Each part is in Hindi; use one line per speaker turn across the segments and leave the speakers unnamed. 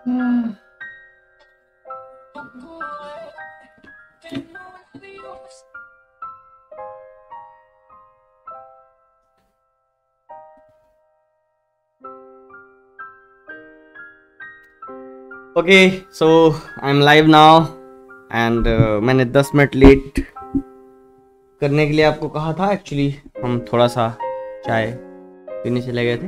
Okay so I am live now and मैंने 10 मिनट लेट करने के लिए आपको कहा था। एक्चुअली हम थोड़ा सा चाय पीने चले गए थे।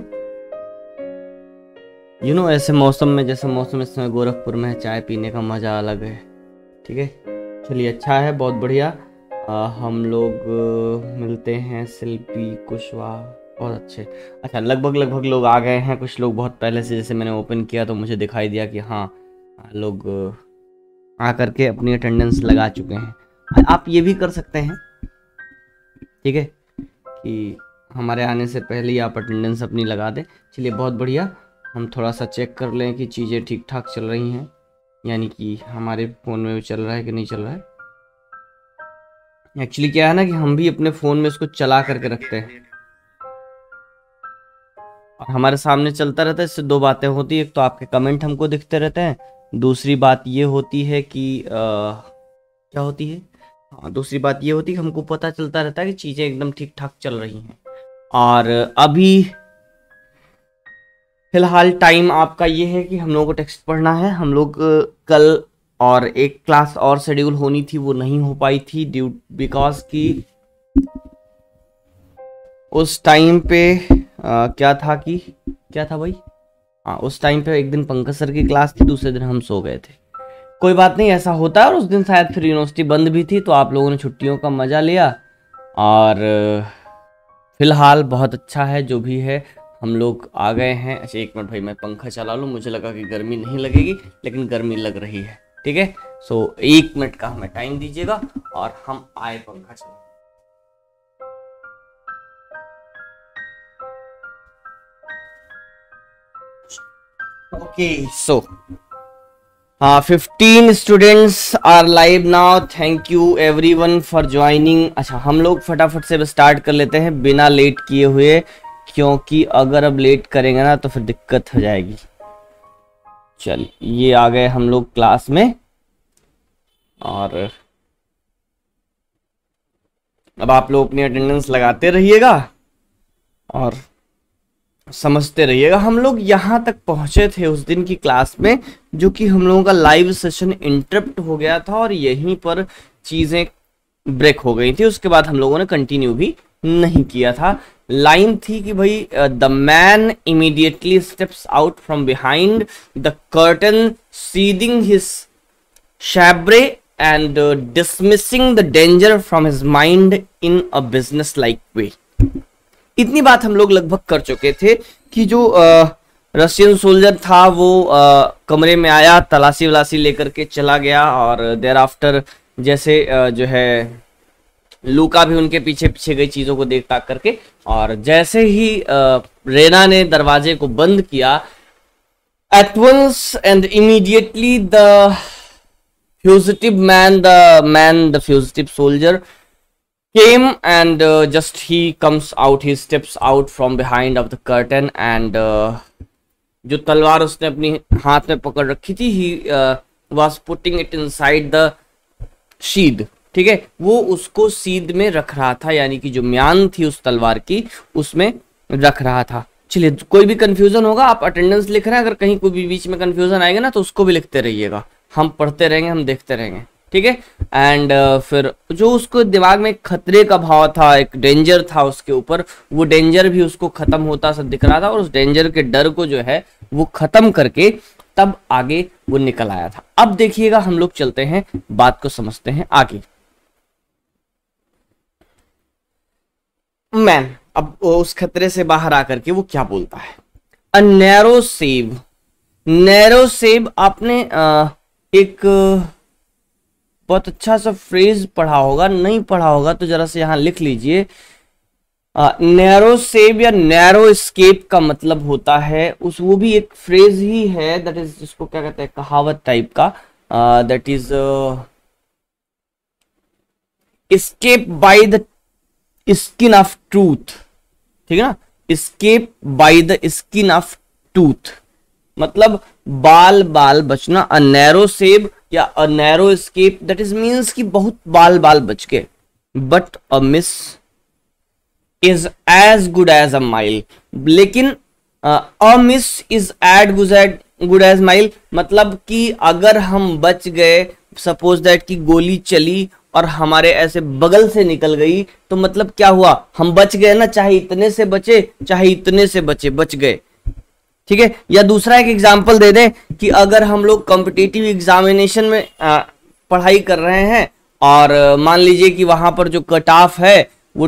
ऐसे मौसम में, जैसे मौसम इस समय गोरखपुर में है, चाय पीने का मज़ा अलग है। ठीक है, चलिए अच्छा है, बहुत बढ़िया। हम लोग मिलते हैं। शिल्पी कुशवाहा, बहुत अच्छे। अच्छा, लगभग लोग आ गए हैं। कुछ लोग बहुत पहले से, जैसे मैंने ओपन किया तो मुझे दिखाई दिया कि हाँ लोग आ करके अपनी अटेंडेंस लगा चुके हैं। आप ये भी कर सकते हैं, ठीक है, कि हमारे आने से पहले ही आप अटेंडेंस अपनी लगा दें। चलिए बहुत बढ़िया। हम थोड़ा सा चेक कर लें कि चीज़ें ठीक ठाक चल रही हैं, यानी कि हमारे फ़ोन में भी चल रहा है कि नहीं चल रहा है। एक्चुअली क्या है ना कि हम भी अपने फ़ोन में इसको चला करके रखते हैं और हमारे सामने चलता रहता है। इससे दो बातें होती है, एक तो आपके कमेंट हमको दिखते रहते हैं, दूसरी बात ये होती है कि क्या होती है, हाँ दूसरी बात ये होती है कि हमको पता चलता रहता है कि चीज़ें एकदम ठीक ठाक चल रही हैं। और अभी फिलहाल टाइम आपका ये है कि हम लोगों को टेक्स्ट पढ़ना है। हम लोग कल और एक क्लास और शेड्यूल होनी थी, वो नहीं हो पाई थी ड्यू बिकॉज कि उस टाइम पे क्या था भाई, हाँ उस टाइम पे एक दिन पंकज सर की क्लास थी, दूसरे दिन हम सो गए थे। कोई बात नहीं, ऐसा होता है। और उस दिन शायद फिर यूनिवर्सिटी बंद भी थी, तो आप लोगों ने छुट्टियों का मज़ा लिया। और फिलहाल बहुत अच्छा है जो भी है, हम लोग आ गए हैं। अच्छा एक मिनट भाई, मैं पंखा चला लूँ। मुझे लगा कि गर्मी नहीं लगेगी, लेकिन गर्मी लग रही है। ठीक है, सो 1 मिनट का हमें टाइम दीजिएगा और हम आए पंखा चला। Okay so 15 students are live now. Thank you everyone for joining. अच्छा हम लोग फटाफट से स्टार्ट कर लेते हैं बिना लेट किए हुए, क्योंकि अगर अब लेट करेंगे ना तो फिर दिक्कत हो जाएगी। चल ये आ गए हम लोग क्लास में, और अब आप लोग अपनी अटेंडेंस लगाते रहिएगा और समझते रहिएगा। हम लोग यहाँ तक पहुंचे थे उस दिन की क्लास में, जो कि हम लोगों का लाइव सेशन इंटरप्ट हो गया था और यहीं पर चीजें ब्रेक हो गई थी। उसके बाद हम लोगों ने कंटिन्यू भी नहीं किया था। लाइन थी कि भाई the man immediately steps out from behind the curtain sheathing his sabre and dismissing the danger from his mind in a business like way. इतनी बात हम लोग लगभग कर चुके थे कि जो रशियन सोल्जर था वो कमरे में आया, तलाशी वलाशी लेकर के चला गया, और देर आफ्टर जैसे जो है लूका भी उनके पीछे पीछे गई चीजों को देख ताक करके। और जैसे ही रेना ने दरवाजे को बंद किया, at once and immediately the fugitive soldier came and just he steps out from behind of the curtain and जो तलवार उसने अपनी हाथ में पकड़ रखी थी, he was putting it inside the sheath। ठीक है, वो उसको सीध में रख रहा था, यानी कि जो म्यान थी उस तलवार की उसमें रख रहा था। चलिए, कोई भी कंफ्यूजन होगा, आप अटेंडेंस लिख रहे हैं, अगर कहीं कोई भी बीच में कंफ्यूजन आएगा ना तो उसको भी लिखते रहिएगा। हम पढ़ते रहेंगे, हम देखते रहेंगे, ठीक है। एंड फिर जो उसको दिमाग में खतरे का भाव था, एक डेंजर था उसके ऊपर, वो डेंजर भी उसको खत्म होता सा दिख रहा था, और उस डेंजर के डर को जो है वो खत्म करके तब आगे वो निकल आया था। अब देखिएगा, हम लोग चलते हैं, बात को समझते हैं आगे। मैन अब उस खतरे से बाहर आकर के वो क्या बोलता है, a narrow save. Narrow save आपने एक बहुत अच्छा सा फ्रेज पढ़ा होगा, नहीं पढ़ा होगा तो जरा से यहां लिख लीजिए। नैरो सेव या नैरो एस्केप का मतलब होता है उस, वो भी एक फ्रेज ही है, दैट इज, जिसको क्या कहते हैं, कहावत टाइप का, that is escape by the skin of truth. ठीक है ना, escape by the skin of truth. मतलब बाल बाल बचना, अ नैरो सेव या a narrow escape, that is means कि बहुत बाल बाल बच गए। But a miss is as good as a mile, लेकिन a miss is as good as mile, मतलब कि अगर हम बच गए, सपोज दैट कि गोली चली और हमारे ऐसे बगल से निकल गई, तो मतलब क्या हुआ, हम बच गए ना, चाहे इतने से बचे चाहे इतने से बचे, बच गए। ठीक है। या दूसरा एक एग्जांपल दे दें कि अगर हम लोग कॉम्पिटिटिव एग्जामिनेशन में पढ़ाई कर रहे हैं और मान लीजिए कि वहां पर जो कट ऑफ है वो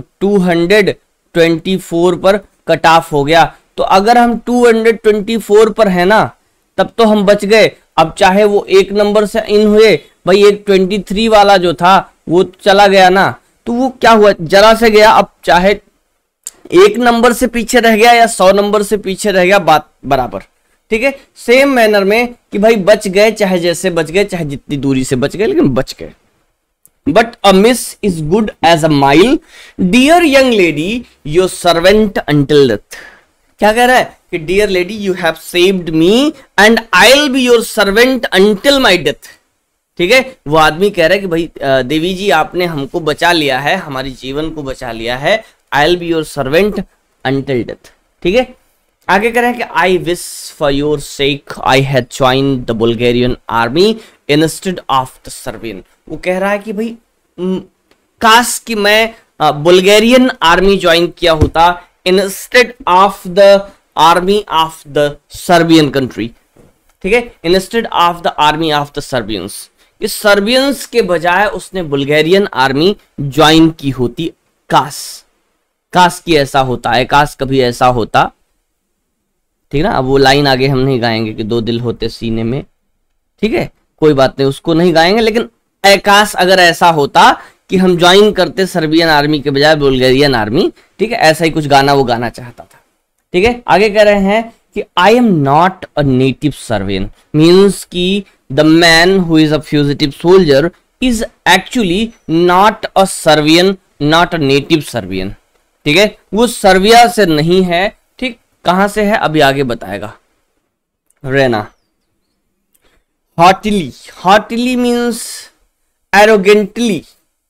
224 पर कट ऑफ हो गया, तो अगर हम 224 पर है ना, तब तो हम बच गए। अब चाहे वो एक नंबर से इन हुए, भाई एक 23 वाला जो था वो चला गया ना, तो वो क्या हुआ, जरा से गया। अब चाहे एक नंबर से पीछे रह गया या 100 नंबर से पीछे रह गया, बात बराबर। ठीक है। सेम मैनर में कि भाई बच गए, चाहे जैसे बच गए, चाहे जितनी दूरी से बच गए, लेकिन बच गए। But a miss is good as a mile, dear young lady your servant until death. क्या कह रहा है कि dear lady you have saved me and I will be your servant until my death. ठीक है। वो आदमी कह रहा है कि भाई देवी जी आपने हमको बचा लिया है, हमारी जीवन को बचा लिया है, I will be your servant until death. ठीक है। आगे कह रहे हैं कि I wish for your sake I had joined the Bulgarian army instead of the Serbian. वो कह रहा है कि भाई काश कि मैं बुल्गारियन आर्मी ज्वाइन किया होता instead of the army of the Serbian country. ठीक है। Instead of the army of the Serbians, इस सर्बियंस के बजाय उसने बुल्गारियन आर्मी ज्वाइन की होती। काश की ऐसा होता है, काश कभी ऐसा होता। ठीक है ना। अब वो लाइन आगे हम नहीं गाएंगे कि दो दिल होते सीने में, ठीक है, कोई बात नहीं, उसको नहीं गाएंगे, लेकिन काश अगर ऐसा होता कि हम ज्वाइन करते सर्बियन आर्मी के बजाय बुल्गारियन आर्मी। ठीक है। ऐसा ही कुछ गाना वो गाना चाहता था। ठीक है। आगे कह रहे हैं कि I am not a native Serbian, means की the man who is a fugitive soldier is actually not a Serbian, not a native Serbian. ठीक है। वो सर्बिया से नहीं है। ठीक। कहां से है अभी आगे बताएगा। Raina. Haughtily, haughtily means arrogantly,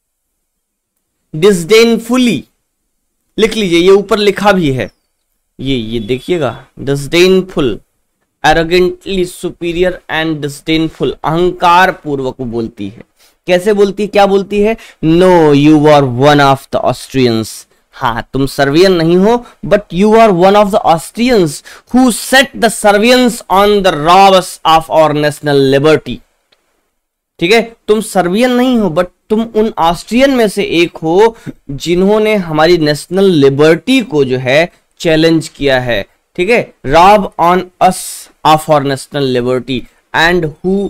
disdainfully. लिख लीजिए, ये ऊपर लिखा भी है, ये देखिएगा, disdainful, arrogantly superior and disdainful, अहंकार पूर्वक बोलती है। कैसे बोलती है, क्या बोलती है, no you are one of the Austrians. हाँ तुम सर्बियन नहीं हो, but you are one of the Austrians who set the Serbians on the robs of our national liberty. ठीक है। तुम सर्बियन नहीं हो, बट तुम उन ऑस्ट्रियन में से एक हो जिन्होंने हमारी नेशनल लिबर्टी को जो है चैलेंज किया है। ठीक है। Rob on us of our national liberty and who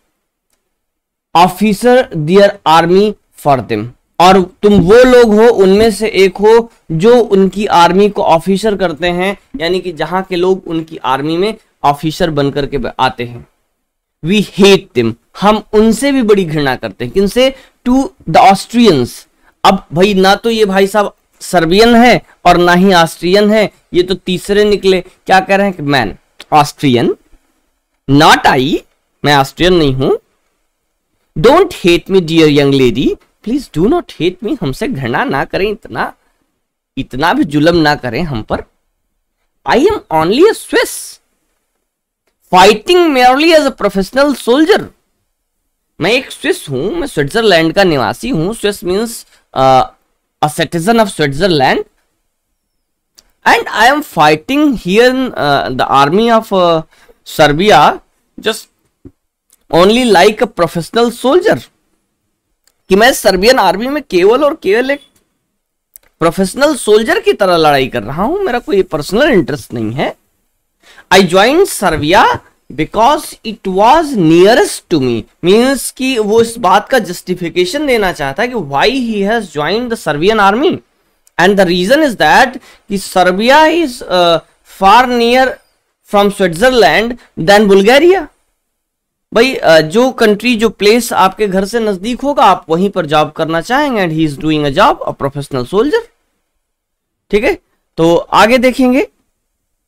officer their army for them. और तुम वो लोग हो, उनमें से एक हो जो उनकी आर्मी को ऑफिसर करते हैं, यानी कि जहां के लोग उनकी आर्मी में ऑफिसर बनकर के आते हैं। वी हेट देम, हम उनसे भी बड़ी घृणा करते हैं। किनसे, टू द ऑस्ट्रियंस। अब भाई ना तो ये भाई साहब सर्बियन है और ना ही ऑस्ट्रियन है, ये तो तीसरे निकले। क्या कह रहे हैं कि मैन ऑस्ट्रियन, नॉट आई, मैं ऑस्ट्रियन नहीं हूं। Don't hate me dear young lady, please do not hate me, हमसे घृणा ना करें, इतना भी जुल्म ना करें हम पर। I am only a Swiss fighting merely as a professional soldier. मैं एक स्विस हूं, मैं स्विट्जरलैंड का निवासी हूं। Swiss means a citizen of Switzerland and I am fighting here in the army of Serbia just only like a professional soldier. कि मैं सर्बियन आर्मी में केवल और केवल एक प्रोफेशनल सोल्जर की तरह लड़ाई कर रहा हूं, मेरा कोई पर्सनल इंटरेस्ट नहीं है। I join Serbia because it was nearest to me, means कि वो इस बात का जस्टिफिकेशन देना चाहता है कि why he has join the Serbian army and the reason is that कि Serbia is far near from Switzerland than Bulgaria. भाई जो कंट्री, जो प्लेस आपके घर से नजदीक होगा, आप वहीं पर जॉब करना चाहेंगे and he is doing a job, a professional soldier. ठीक है। तो आगे देखेंगे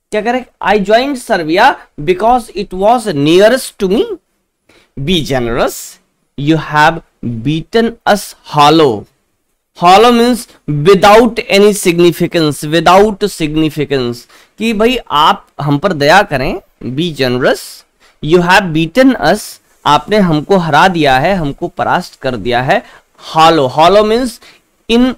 क्या करें, I joined Serbia because it was nearest to me. Be generous, you have beaten us hollow. Hollow means without any significance, without significance, कि भाई आप हम पर दया करें. Be generous, you have beaten us, आपने हमको हरा दिया है, हमको परास्त कर दिया है. Hollow, hollow means in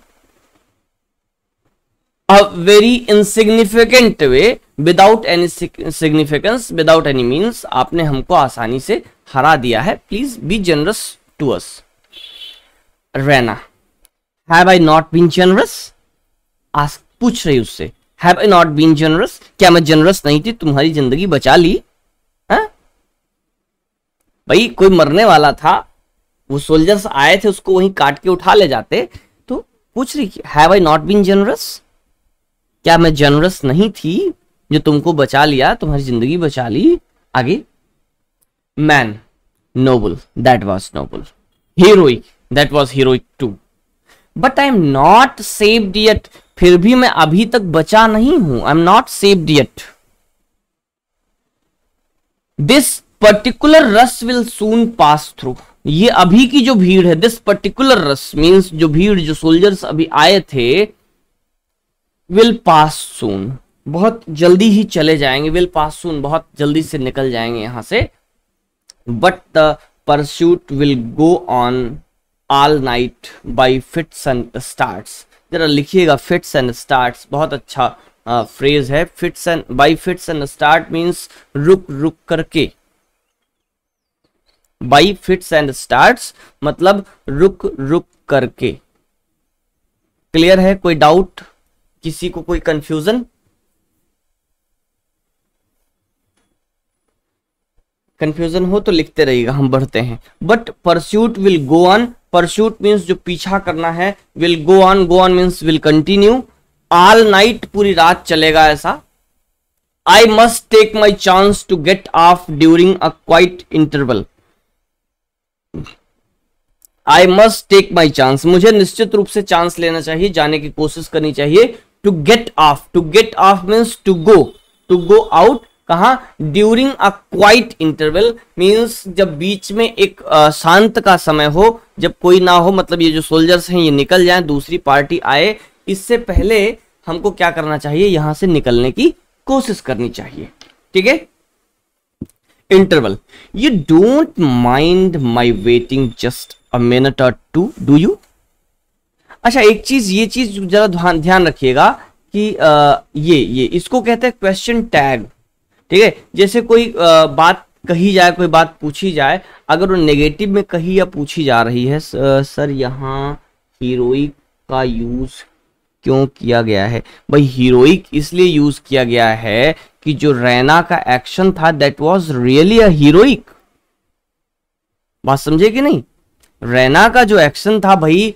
a very insignificant way, without any significance, without any means, आपने हमको आसानी से हरा दिया है. Please be generous to us. Raina, have I not been generous. Ask, पूछ रही उससे, have I not been generous, क्या मैं जनरस नहीं थी, तुम्हारी जिंदगी बचा ली. है भाई, कोई मरने वाला था, वो सोल्जर्स आए थे, उसको वहीं काट के उठा ले जाते. तो पूछ रही have I not been generous, क्या मैं जनरस नहीं थी जो तुमको बचा लिया, तुम्हारी जिंदगी बचा ली. आगे, man, noble, that was noble. Heroic, that was heroic too. But I am not saved yet, फिर भी मैं अभी तक बचा नहीं हूं. I am not saved yet. This particular rush will soon pass through, ये अभी की जो भीड़ है, दिस पर्टिकुलर रश मीन्स जो भीड़, जो सोल्जर्स अभी आए थे, विल पास सून, बहुत जल्दी ही चले जाएंगे. विल पास सून, बहुत जल्दी से निकल जाएंगे यहां से. But the pursuit will go on all night by fits and starts. जरा लिखिएगा, फिट्स एंड स्टार्ट्स, बहुत अच्छा फ्रेज है. Fits and by fits and start means रुक रुक करके. बाई फिट्स एंड स्टार्ट्स मतलब रुक रुक करके. क्लियर है? कोई डाउट, किसी को कोई कंफ्यूजन? कंफ्यूजन हो तो लिखते रहिएगा, हम बढ़ते हैं. But pursuit will go on, pursuit means जो पीछा करना है, will go on, go on means will continue. All night, पूरी रात चलेगा ऐसा. I must take my chance to get off during a quiet interval. I must take my chance, मुझे निश्चित रूप से चांस लेना चाहिए, जाने की कोशिश करनी चाहिए. To get off, to get off means to go out. कहा? During a quiet interval means जब बीच में एक शांत का समय हो, जब कोई ना हो, मतलब ये जो सोल्जर्स हैं ये निकल जाएं, दूसरी पार्टी आए, इससे पहले हमको क्या करना चाहिए, यहां से निकलने की कोशिश करनी चाहिए. ठीक है? Interval, you don't mind my waiting just a minute or two, do you? अच्छा, एक चीज, ये चीज जरा ध्यान रखिएगा कि ये इसको कहते हैं क्वेश्चन टैग. ठीक है? जैसे कोई बात कही जाए, कोई बात पूछी जाए, अगर वो नेगेटिव में कही या पूछी जा रही है, सर यहाँ हीरोइक का यूज क्यों किया गया है? भाई हीरोइक इसलिए यूज किया गया है कि जो रैना का एक्शन था, that was really a heroic. बात समझे कि नहीं? रैना का जो एक्शन था भाई,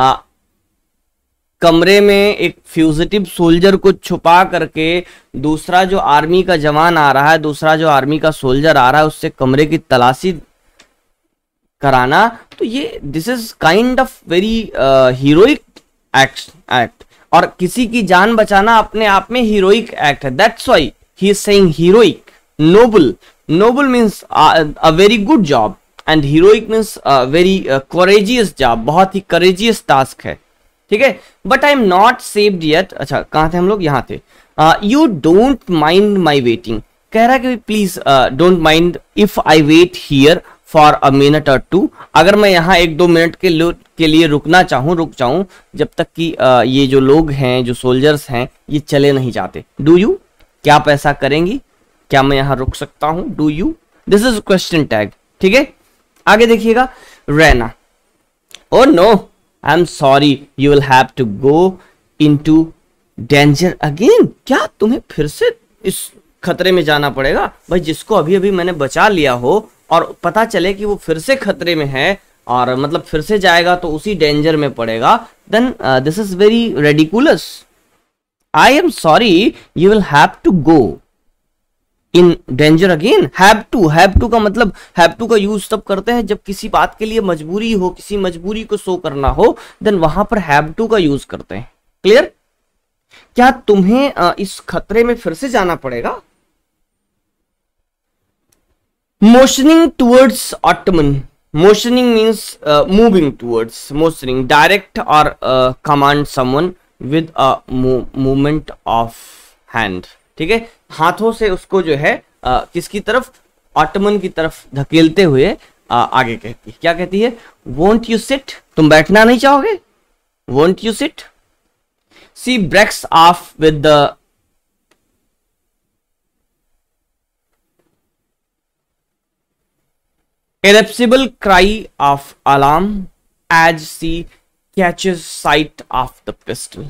कमरे में एक फ्यूजिटिव सोल्जर को छुपा करके दूसरा जो आर्मी का जवान आ रहा है, दूसरा जो आर्मी का सोल्जर आ रहा है, उससे कमरे की तलाशी कराना, तो ये this is kind of very heroic act. और किसी की जान बचाना अपने आप में हीरोइक एक्ट है. That's why he is saying heroic. Noble, noble means a very good job, and heroic means very courageous job, बहुत ही करेजियस टास्क है. ठीक है? But I am not saved yet. अच्छा, कहां थे हम लोग? यहां थे. You don't mind my waiting, कह रहा है कि please don't mind if I wait here for a minute or two. अगर मैं यहाँ 1-2 मिनट के लिए रुकना चाहूँ, रुक जाऊं, जब तक कि ये जो लोग हैं, जो सोल्जर्स हैं, ये चले नहीं जाते. Do you? क्या आप ऐसा करेंगी? क्या मैं यहाँ रुक सकता हूं? Do you? This is question tag. ठीक है? आगे देखिएगा. Raina, oh no, I am sorry, you will have to go into danger again. क्या तुम्हें फिर से इस खतरे में जाना पड़ेगा? भाई, जिसको अभी अभी मैंने बचा लिया हो और पता चले कि वो फिर से खतरे में है, और मतलब फिर से जाएगा तो उसी डेंजर में पड़ेगा, then this is very ridiculous. I am sorry, you will have to go in danger again. Have to का मतलब, हैव टू का यूज तब करते हैं जब किसी बात के लिए मजबूरी हो, किसी मजबूरी को शो करना हो, देन वहां पर हैव टू का यूज करते हैं. क्लियर? क्या तुम्हें इस खतरे में फिर से जाना पड़ेगा? Motioning towards ottoman, motioning means moving towards, motioning direct or command someone with a movement of hand, ठीक है, हाथों से उसको जो है किसकी तरफ, ऑटमन की तरफ धकेलते हुए आगे कहती है, क्या कहती है? won't you sit, तुम बैठना नहीं चाहोगे? won't you sit? she breaks off with the irrepressible cry of alarm as she catches sight of the pistol.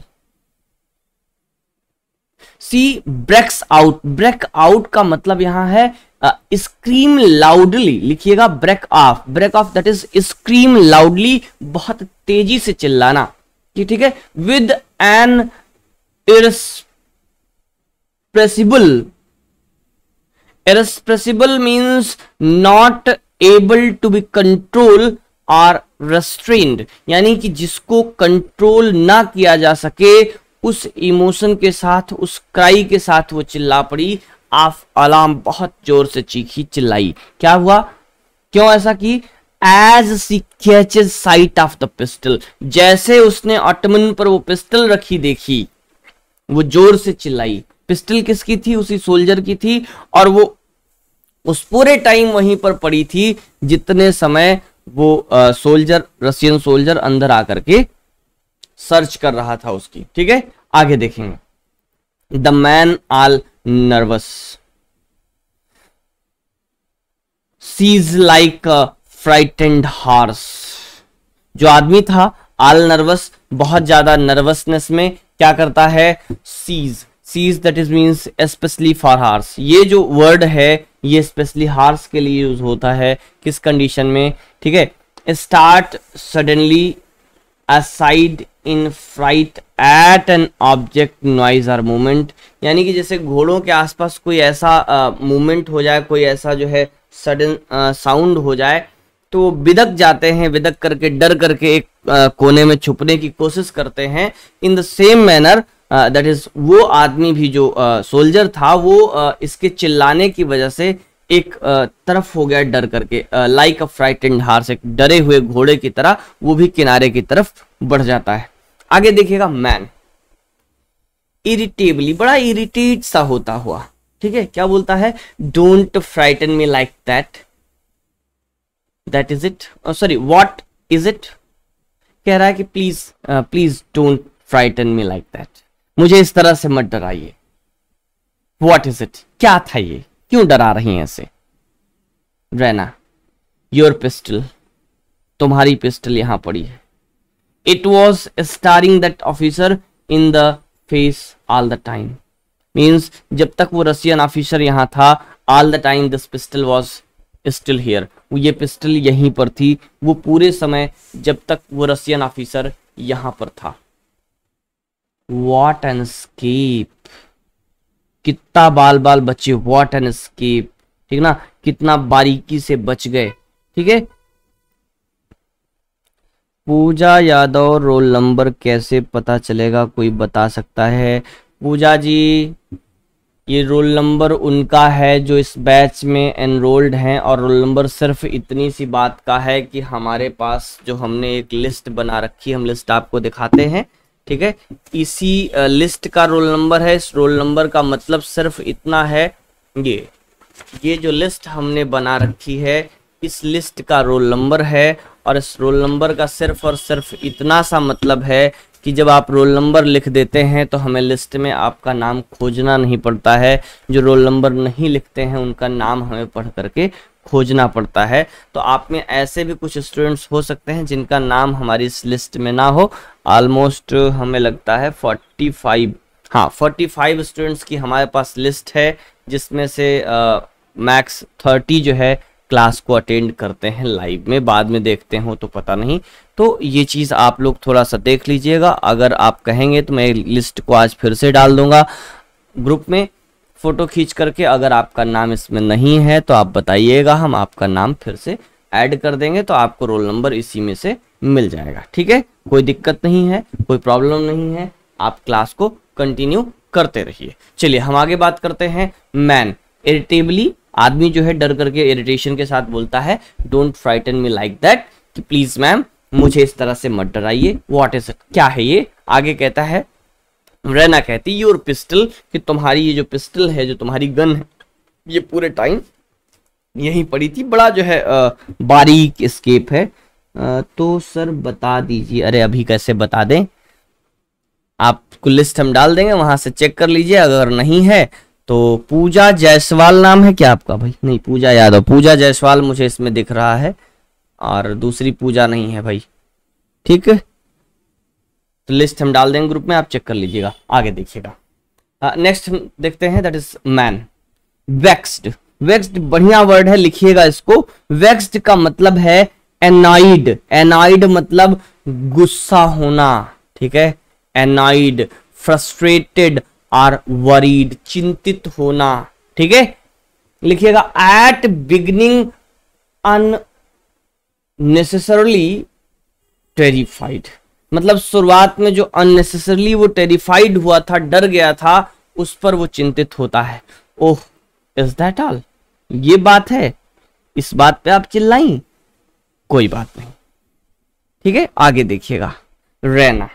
She breaks out. break out का मतलब यहां है scream loudly, लिखिएगा break off. break off that is scream loudly, बहुत तेजी से चिल्लाना, ठीक है, with an irrepressible means not able to be controlled or restrained, यानी कि जिसको कंट्रोल ना किया जा सके, उस इमोशन के साथ, उस क्राई के साथ वो चिल्ला पड़ी, ऑफ अलार्म, बहुत जोर से चीखी, चिल्लाई। क्या हुआ, क्यों ऐसा की? As she catches sight of the pistol, जैसे उसने ऑटमन पर वो पिस्टल रखी देखी, वो जोर से चिल्लाई। पिस्टल किसकी थी? उसी सोल्जर की थी, और वो उस पूरे टाइम वहीं पर पड़ी थी जितने समय वो सोल्जर, रशियन सोल्जर अंदर आकर के सर्च कर रहा था उसकी, ठीक है। आगे देखेंगे। The man all nervous shies like frightened horse, जो आदमी था ऑल नर्वस, बहुत ज्यादा नर्वसनेस में क्या करता है? Shies that is means specially for horse, ये जो वर्ड है ये स्पेशली हॉर्स के लिए यूज होता है, किस कंडीशन में, ठीक है। Start suddenly aside in fright at an object noise or movement, यानी कि जैसे घोड़ों के आसपास कोई ऐसा मूवमेंट हो जाए, कोई ऐसा जो है सडन साउंड हो जाए, तो बिदक जाते हैं, बिदक करके, डर करके एक कोने में छुपने की कोशिश करते हैं। In the same manner that is, वो आदमी भी जो सोल्जर था, वो इसके चिल्लाने की वजह से एक तरफ हो गया डर करके, लाइक अ फ्राइटेंड हॉर्स, एक डरे हुए घोड़े की तरह वो भी किनारे की तरफ बढ़ जाता है। आगे देखिएगा। मैन इरिटेबली, बड़ा इरिटेट सा होता हुआ, ठीक है, क्या बोलता है? Don't frighten me like that, that is it, sorry what is it, कह रहा है कि please don't frighten me like that, मुझे इस तरह से मत डराइए। व्हाट इज इट, क्या था ये, क्यों डरा रही हैं ऐसे? रैना, योर पिस्टल, तुम्हारी पिस्टल यहां पड़ी है। It was staring that officer in the face all the time, means जब तक वो रशियन ऑफिसर यहां था, all the time this pistol was still here, ये पिस्टल यहीं पर थी, वो पूरे समय जब तक वो रशियन ऑफिसर यहां पर था। What an escape, कितना बाल बाल बचे, what an escape, ठीक ना, कितना बारीकी से बच गए, ठीक है। पूजा यादव, रोल नंबर कैसे पता चलेगा, कोई बता सकता है? पूजा जी, ये रोल नंबर उनका है जो इस बैच में एनरोल्ड हैं, और रोल नंबर सिर्फ इतनी सी बात का है कि हमारे पास जो हमने एक लिस्ट बना रखी है, हम लिस्ट आपको दिखाते हैं, ठीक है, इसी लिस्ट का रोल नंबर है। इस रोल नंबर का मतलब सिर्फ इतना है, ये जो लिस्ट हमने बना रखी है, इस लिस्ट का रोल नंबर है, और इस रोल नंबर का सिर्फ और सिर्फ इतना सा मतलब है कि जब आप रोल नंबर लिख देते हैं तो हमें लिस्ट में आपका नाम खोजना नहीं पड़ता है। जो रोल नंबर नहीं लिखते हैं उनका नाम हमें पढ़ करके खोजना पड़ता है। तो आप में ऐसे भी कुछ स्टूडेंट्स हो सकते हैं जिनका नाम हमारी इस लिस्ट में ना हो। ऑलमोस्ट हमें लगता है 45 स्टूडेंट्स की हमारे पास लिस्ट है, जिसमें से मैक्स 30 जो है क्लास को अटेंड करते हैं लाइव में, बाद में देखते हो तो पता नहीं। तो ये चीज़ आप लोग थोड़ा सा देख लीजिएगा। अगर आप कहेंगे तो मैं लिस्ट को आज फिर से डाल दूंगा ग्रुप में फोटो खींच करके। अगर आपका नाम इसमें नहीं है तो आप बताइएगा, हम आपका नाम फिर से ऐड कर देंगे, तो आपको रोल नंबर इसी में से मिल जाएगा। ठीक है, कोई दिक्कत नहीं है, कोई प्रॉब्लम नहीं है, आप क्लास को कंटिन्यू करते रहिए। चलिए हम आगे बात करते हैं। मैन, इरिटेबली, आदमी जो है डर करके इरिटेशन के साथ बोलता है don't frighten me like that, कि प्लीज मैम मुझे इस तरह से मत डराइए। व्हाट इज इट, क्या है ये? आगे कहता है, रैना कहती योर पिस्टल, कि तुम्हारी ये जो पिस्टल है, जो तुम्हारी गन है, ये पूरे टाइम यहीं पड़ी थी। बड़ा जो है बारीक एस्केप है। तो सर बता दीजिए। अरे अभी कैसे बता दें, आपको लिस्ट हम डाल देंगे, वहां से चेक कर लीजिए। अगर नहीं है तो पूजा जायसवाल नाम है क्या आपका? भाई नहीं, पूजा यादव, पूजा जायसवाल मुझे इसमें दिख रहा है, और दूसरी पूजा नहीं है भाई। ठीक है, तो लिस्ट हम डाल देंगे ग्रुप में, आप चेक कर लीजिएगा। आगे देखिएगा। नेक्स्ट हम देखते हैं, that is man. Vexed, vexed बढ़िया वर्ड है, लिखिएगा इसको। वेक्स्ड का मतलब है एनॉइड। एनॉइड मतलब गुस्सा होना, ठीक है। एनॉइड, फ्रस्ट्रेटेड और वरीड, चिंतित होना, ठीक है। लिखिएगा एट बिगिनिंग अननेसेसरली टेरिफाइड, मतलब शुरुआत में जो अननेसेसरली वो टेरिफाइड हुआ था, डर गया था, उस पर वो चिंतित होता है। Oh, is that all? ये बात है, इस बात पे आप चिल्लाई? कोई बात नहीं, ठीक है। आगे देखिएगा। Raina,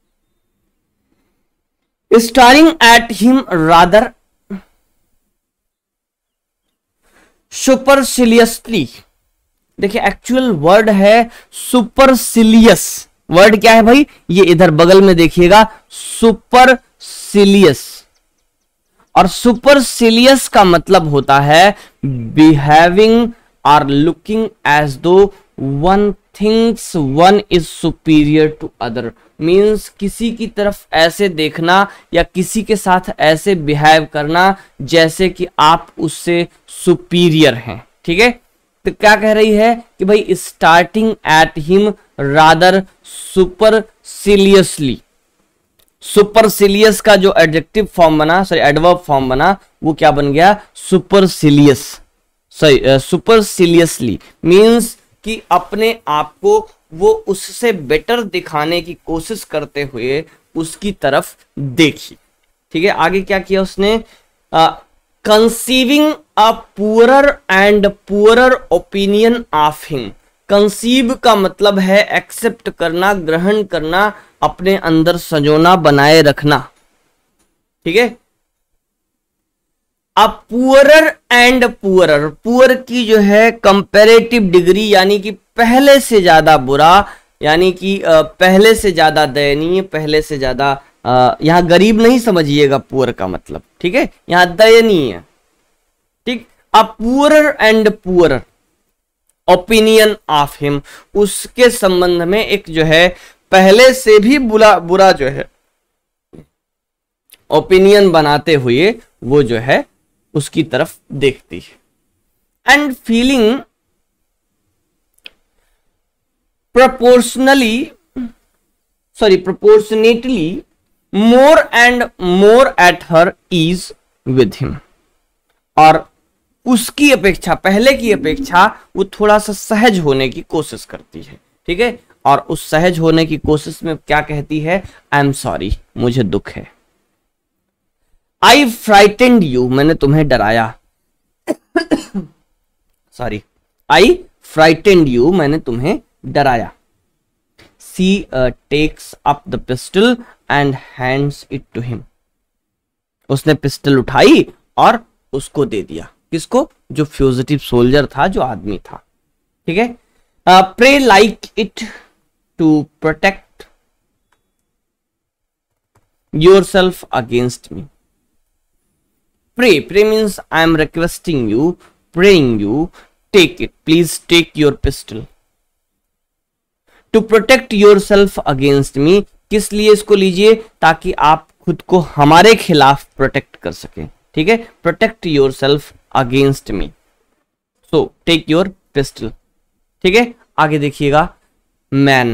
staring at him rather superciliously. देखिए एक्चुअल वर्ड है सुपरसिलियस। वर्ड क्या है भाई? ये इधर बगल में देखिएगा, सुपरसिलियस। और सुपरसिलियस का मतलब होता है behaving or looking as though one thinks one is superior to other. Means किसी की तरफ ऐसे देखना या किसी के साथ ऐसे बिहेव करना जैसे कि आप उससे सुपीरियर हैं, ठीक है। तो क्या कह रही है कि भाई starting at him rather superciliously. Superciliously का जो एडजेक्टिव फॉर्म बना, सॉरी एडवर्ब फॉर्म बना, वो क्या बन गया? सुपरसिलियस। सॉरी सुपरसिलियसली मीन्स कि अपने आप को वो उससे बेटर दिखाने की कोशिश करते हुए उसकी तरफ देखी, ठीक है। आगे क्या किया उसने? Conceiving a poorer and poorer opinion of him. Conceive का मतलब है एक्सेप्ट करना, ग्रहण करना, अपने अंदर सजोना, बनाए रखना, ठीक है। अब पुअरर एंड पुअरर, पुअर की जो है कंपैरेटिव डिग्री, यानी कि पहले से ज्यादा बुरा, यानी कि पहले से ज्यादा दयनीय, पहले से ज्यादा, यहां गरीब नहीं समझिएगा पुअर का मतलब, ठीक है, यहां दयनीय, ठीक। अब poorer and poorer opinion of him, उसके संबंध में एक जो है पहले से भी बुरा जो है ओपिनियन बनाते हुए वो जो है उसकी तरफ देखती है। And feeling proportionately more and more at her ease with him, और उसकी अपेक्षा, पहले की अपेक्षा वो थोड़ा सा सहज होने की कोशिश करती है, ठीक है। और उस सहज होने की कोशिश में क्या कहती है? आई एम सॉरी, मुझे दुख है। आई फ्राइटेंड यू, मैंने तुम्हें डराया। सॉरी, आई फ्राइटेंड यू, मैंने तुम्हें डराया। She takes up the pistol and hands it to him, उसने पिस्टल उठाई और उसको दे दिया। किसको? जो फ्यूजिटिव सोल्जर था, जो आदमी था, ठीक है। Pray like it to protect yourself against me. Pray, pray means I am requesting you, praying you, take it, please take your pistol to protect yourself against me. किस लिए इसको लीजिए? ताकि आप खुद को हमारे खिलाफ प्रोटेक्ट कर सकें, ठीक है। Protect yourself against me, so take your pistol, ठीक है। आगे देखिएगा। Man,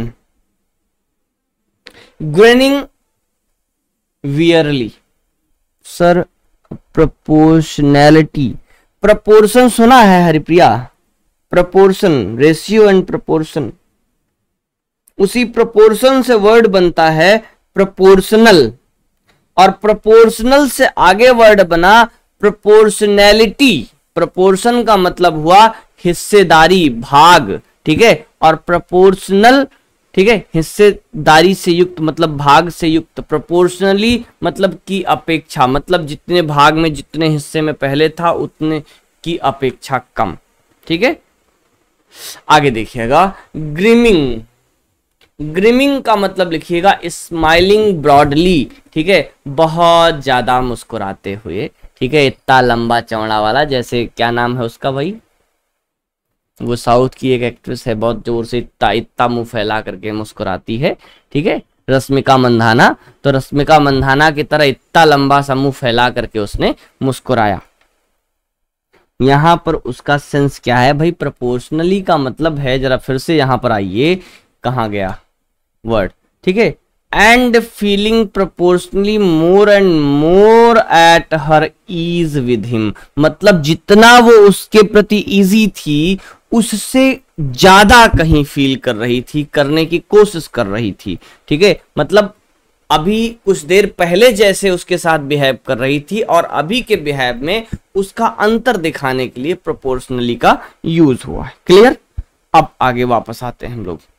grinning wearily. Sir proportionality, proportion सुना है Haripriya? Proportion, ratio and proportion, उसी प्रपोर्शन से वर्ड बनता है प्रपोर्शनल, और प्रोपोर्शनल से आगे वर्ड बना प्रोपोर्शनैलिटी। प्रोपोर्शन का मतलब हुआ हिस्सेदारी, भाग, ठीक है, और प्रोपोर्शनल, ठीक है, हिस्सेदारी से युक्त मतलब भाग से युक्त। प्रोपोर्शनली मतलब की अपेक्षा, मतलब जितने भाग में जितने हिस्से में पहले था उतने की अपेक्षा कम, ठीक है। आगे देखिएगा ग्रीमिंग। ग्रीमिंग का मतलब लिखिएगा स्माइलिंग ब्रॉडली, ठीक है, बहुत ज्यादा मुस्कुराते हुए, ठीक है, इतना लंबा चौड़ा वाला, जैसे क्या नाम है उसका भाई, वो साउथ की एक एक्ट्रेस है, बहुत जोर से इतना इतना मुंह फैला करके मुस्कुराती है, ठीक है, रश्मिका मंदाना। तो रश्मिका मंदाना की तरह इतना लंबा सा मुंह फैला करके उसने मुस्कुराया। यहां पर उसका सेंस क्या है भाई, प्रोपोर्शनली का मतलब है, जरा फिर से यहां पर आइए, कहां गया वर्ड, ठीक है, and feeling proportionately more and more at her ease with him, मतलब जितना वो उसके प्रति इजी थी उससे ज्यादा कहीं फील कर रही थी, करने की कोशिश कर रही थी, ठीक है, मतलब अभी कुछ देर पहले जैसे उसके साथ बिहेव कर रही थी और अभी के बिहेव में उसका अंतर दिखाने के लिए प्रोपोर्शनली का यूज हुआ है। क्लियर। अब आगे वापस आते हैं हम लोग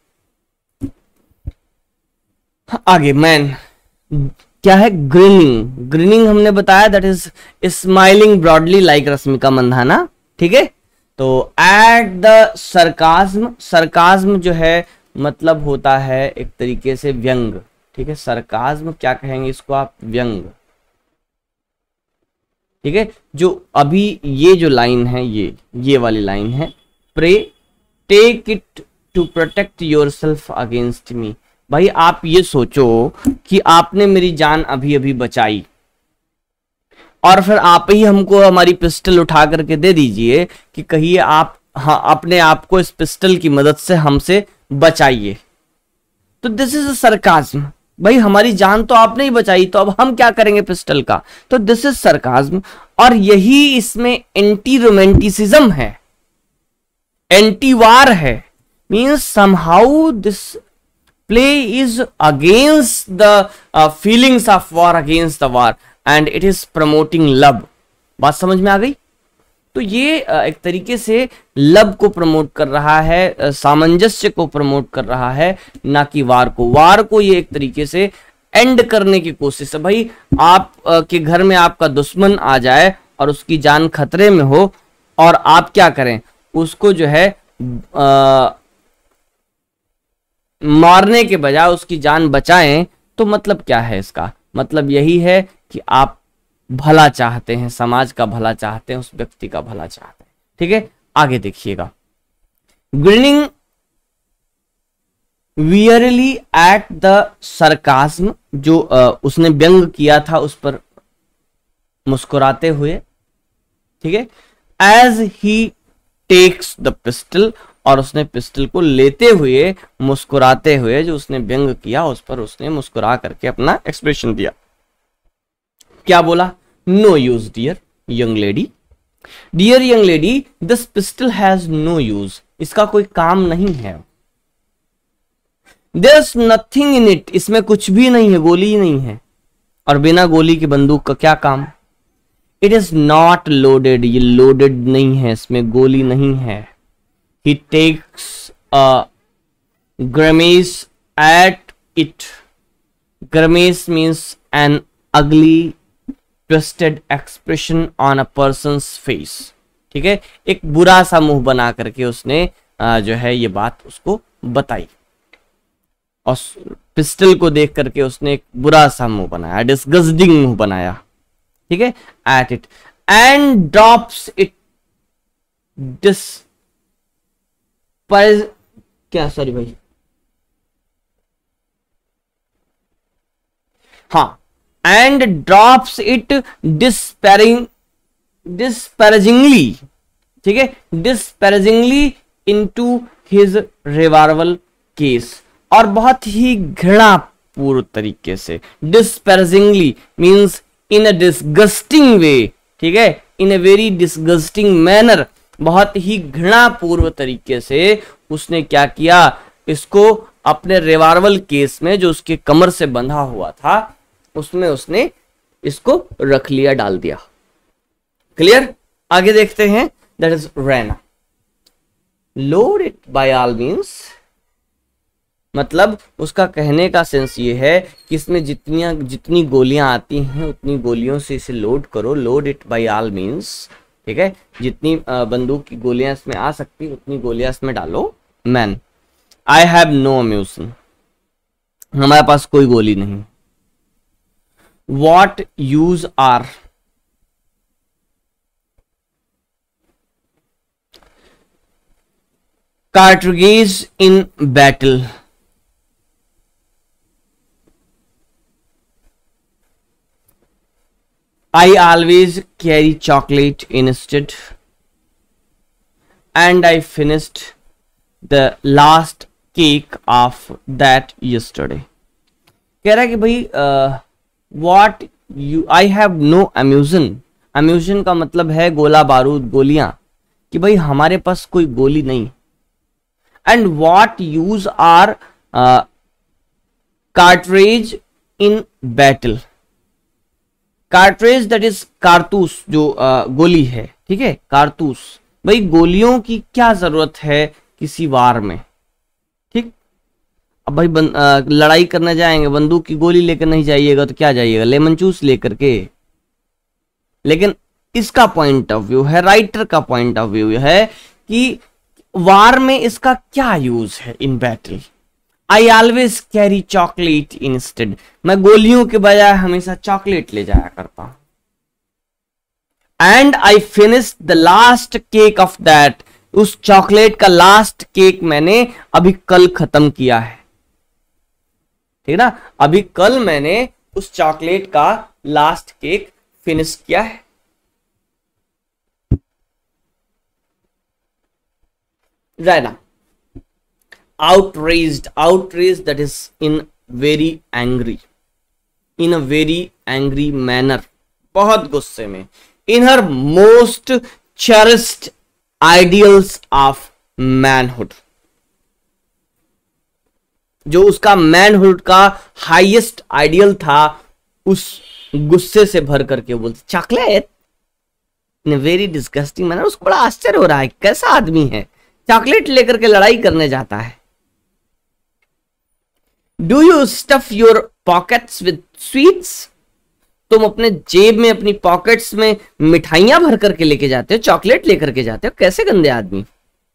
आगे। मैन क्या है, ग्रीनिंग। ग्रीनिंग हमने बताया that is smiling broadly like Rashmika Mandanna, ठीक है। तो एट द सरकाज्म, सरकाज्म जो है मतलब होता है एक तरीके से व्यंग, ठीक है, सरकाज्म क्या कहेंगे इसको आप, व्यंग, ठीक है। जो अभी ये जो लाइन है, ये वाली लाइन है, pray take it to protect yourself against me. भाई आप ये सोचो कि आपने मेरी जान अभी अभी बचाई और फिर आप ही हमको हमारी पिस्टल उठा करके दे दीजिए कि कहिए आप, हाँ, अपने आप को इस पिस्टल की मदद से हमसे बचाइए। तो दिस इज अ सरकाज्म। भाई हमारी जान तो आपने ही बचाई, तो अब हम क्या करेंगे पिस्टल का, तो दिस इज सरकाज्म। और यही इसमें एंटी रोमांटिसिज्म है, एंटी वार है, means somehow this play is against the feelings of war, against the war, and it is promoting love। बात समझ में आ गई। तो ये एक तरीके से लव को प्रमोट कर रहा है, सामंजस्य को प्रमोट कर रहा है, ना कि वार को। वार को ये एक तरीके से एंड करने की कोशिश है। भाई आप के घर में आपका दुश्मन आ जाए और उसकी जान खतरे में हो और आप क्या करें, उसको जो है मारने के बजाय उसकी जान बचाएं, तो मतलब क्या है इसका, मतलब यही है कि आप भला चाहते हैं, समाज का भला चाहते हैं, उस व्यक्ति का भला चाहते हैं, ठीक है। आगे देखिएगा, grinning wearily at the sarcasm, जो उसने व्यंग किया था उस पर मुस्कुराते हुए, ठीक है, as he takes the pistol, और उसने पिस्टल को लेते हुए मुस्कुराते हुए, जो उसने व्यंग किया उस पर उसने मुस्कुरा करके अपना एक्सप्रेशन दिया। क्या बोला, no use dear young lady, dear young lady this pistol has no use, इसका कोई काम नहीं है, there is nothing in it, इसमें कुछ भी नहीं है, गोली ही नहीं है, और बिना गोली की बंदूक का क्या काम। इट इज नॉट लोडेड, ये लोडेड नहीं है, इसमें गोली नहीं है। He takes a grimace at it. Grimace means an ugly, twisted expression on a person's face. ठीक है, एक बुरा सा मुंह बना करके उसने जो है ये बात उसको बताई, और पिस्टल को देख करके उसने एक बुरा सा मुंह बनाया, डिस्गस्टिंग मुंह बनाया, ठीक है, at it and drops it पर क्या, सॉरी भाई, हाँ, एंड ड्रॉप्स इट डिस्पैरेजिंगली, ठीक है, disparagingly into his revolver case, और बहुत ही घृणापूर्ण तरीके से, डिस्पैरेजिंगली मींस इन अ डिस्गस्टिंग वे, ठीक है, in a very disgusting manner, बहुत ही घृणापूर्व तरीके से उसने क्या किया, इसको अपने रिवॉल्वर केस में जो उसके कमर से बंधा हुआ था उसमें उसने इसको रख लिया, डाल दिया। क्लियर? आगे देखते हैं, that is Raina. Load it by all means, मतलब उसका कहने का सेंस ये है कि इसमें जितनी गोलियां आती हैं उतनी गोलियों से इसे लोड करो। Load it by all means, ठीक है, जितनी बंदूक की गोलियां इसमें आ सकती उतनी गोलियां इसमें डालो। Man, I have no ammunition, हमारे पास कोई गोली नहीं। What use are, cartridges in battle, I always carry chocolate instead, and I finished the last cake of that yesterday। कह रहा है कि भाई what you, I have no ammunition, ammunition का मतलब है गोला बारूद, गोलियां, कि भाई हमारे पास कोई गोली नहीं। And what use are cartridge in battle, cartridge that is कारतूस, जो गोली है, ठीक है, कारतूस। भाई गोलियों की क्या जरूरत है किसी वार में, ठीक। अब भाई लड़ाई करने जाएंगे, बंदूक की गोली लेकर नहीं जाइएगा तो क्या जाइएगा, लेमन जूस लेकर के। लेकिन इसका पॉइंट ऑफ व्यू है, राइटर का पॉइंट ऑफ व्यू है कि वार में इसका क्या यूज है। In battle I always carry chocolate instead, मैं गोलियों के बजाय हमेशा चॉकलेट ले जाया करता हूं। And I finish the last cake of that, उस चॉकलेट का लास्ट केक मैंने अभी कल खत्म किया है, ठीक ना, अभी कल मैंने उस चॉकलेट का लास्ट केक फिनिश किया है। Raina, outraged, outraged that is in very angry, in a very angry manner, बहुत गुस्से में। In her most cherished ideals of manhood, जो उसका मैनहुड का हाईएस्ट आइडियल था, उस गुस्से से भर करके बोलती chocolate in very disgusting manner. उसको बड़ा आश्चर्य हो रहा है, कैसा आदमी है, चॉकलेट लेकर के लड़ाई करने जाता है। Do you stuff your pockets with sweets, तुम अपने जेब में, अपनी पॉकेट्स में मिठाइयां भर करके लेके जाते हो, चॉकलेट लेकर के जाते हो, कैसे गंदे आदमी।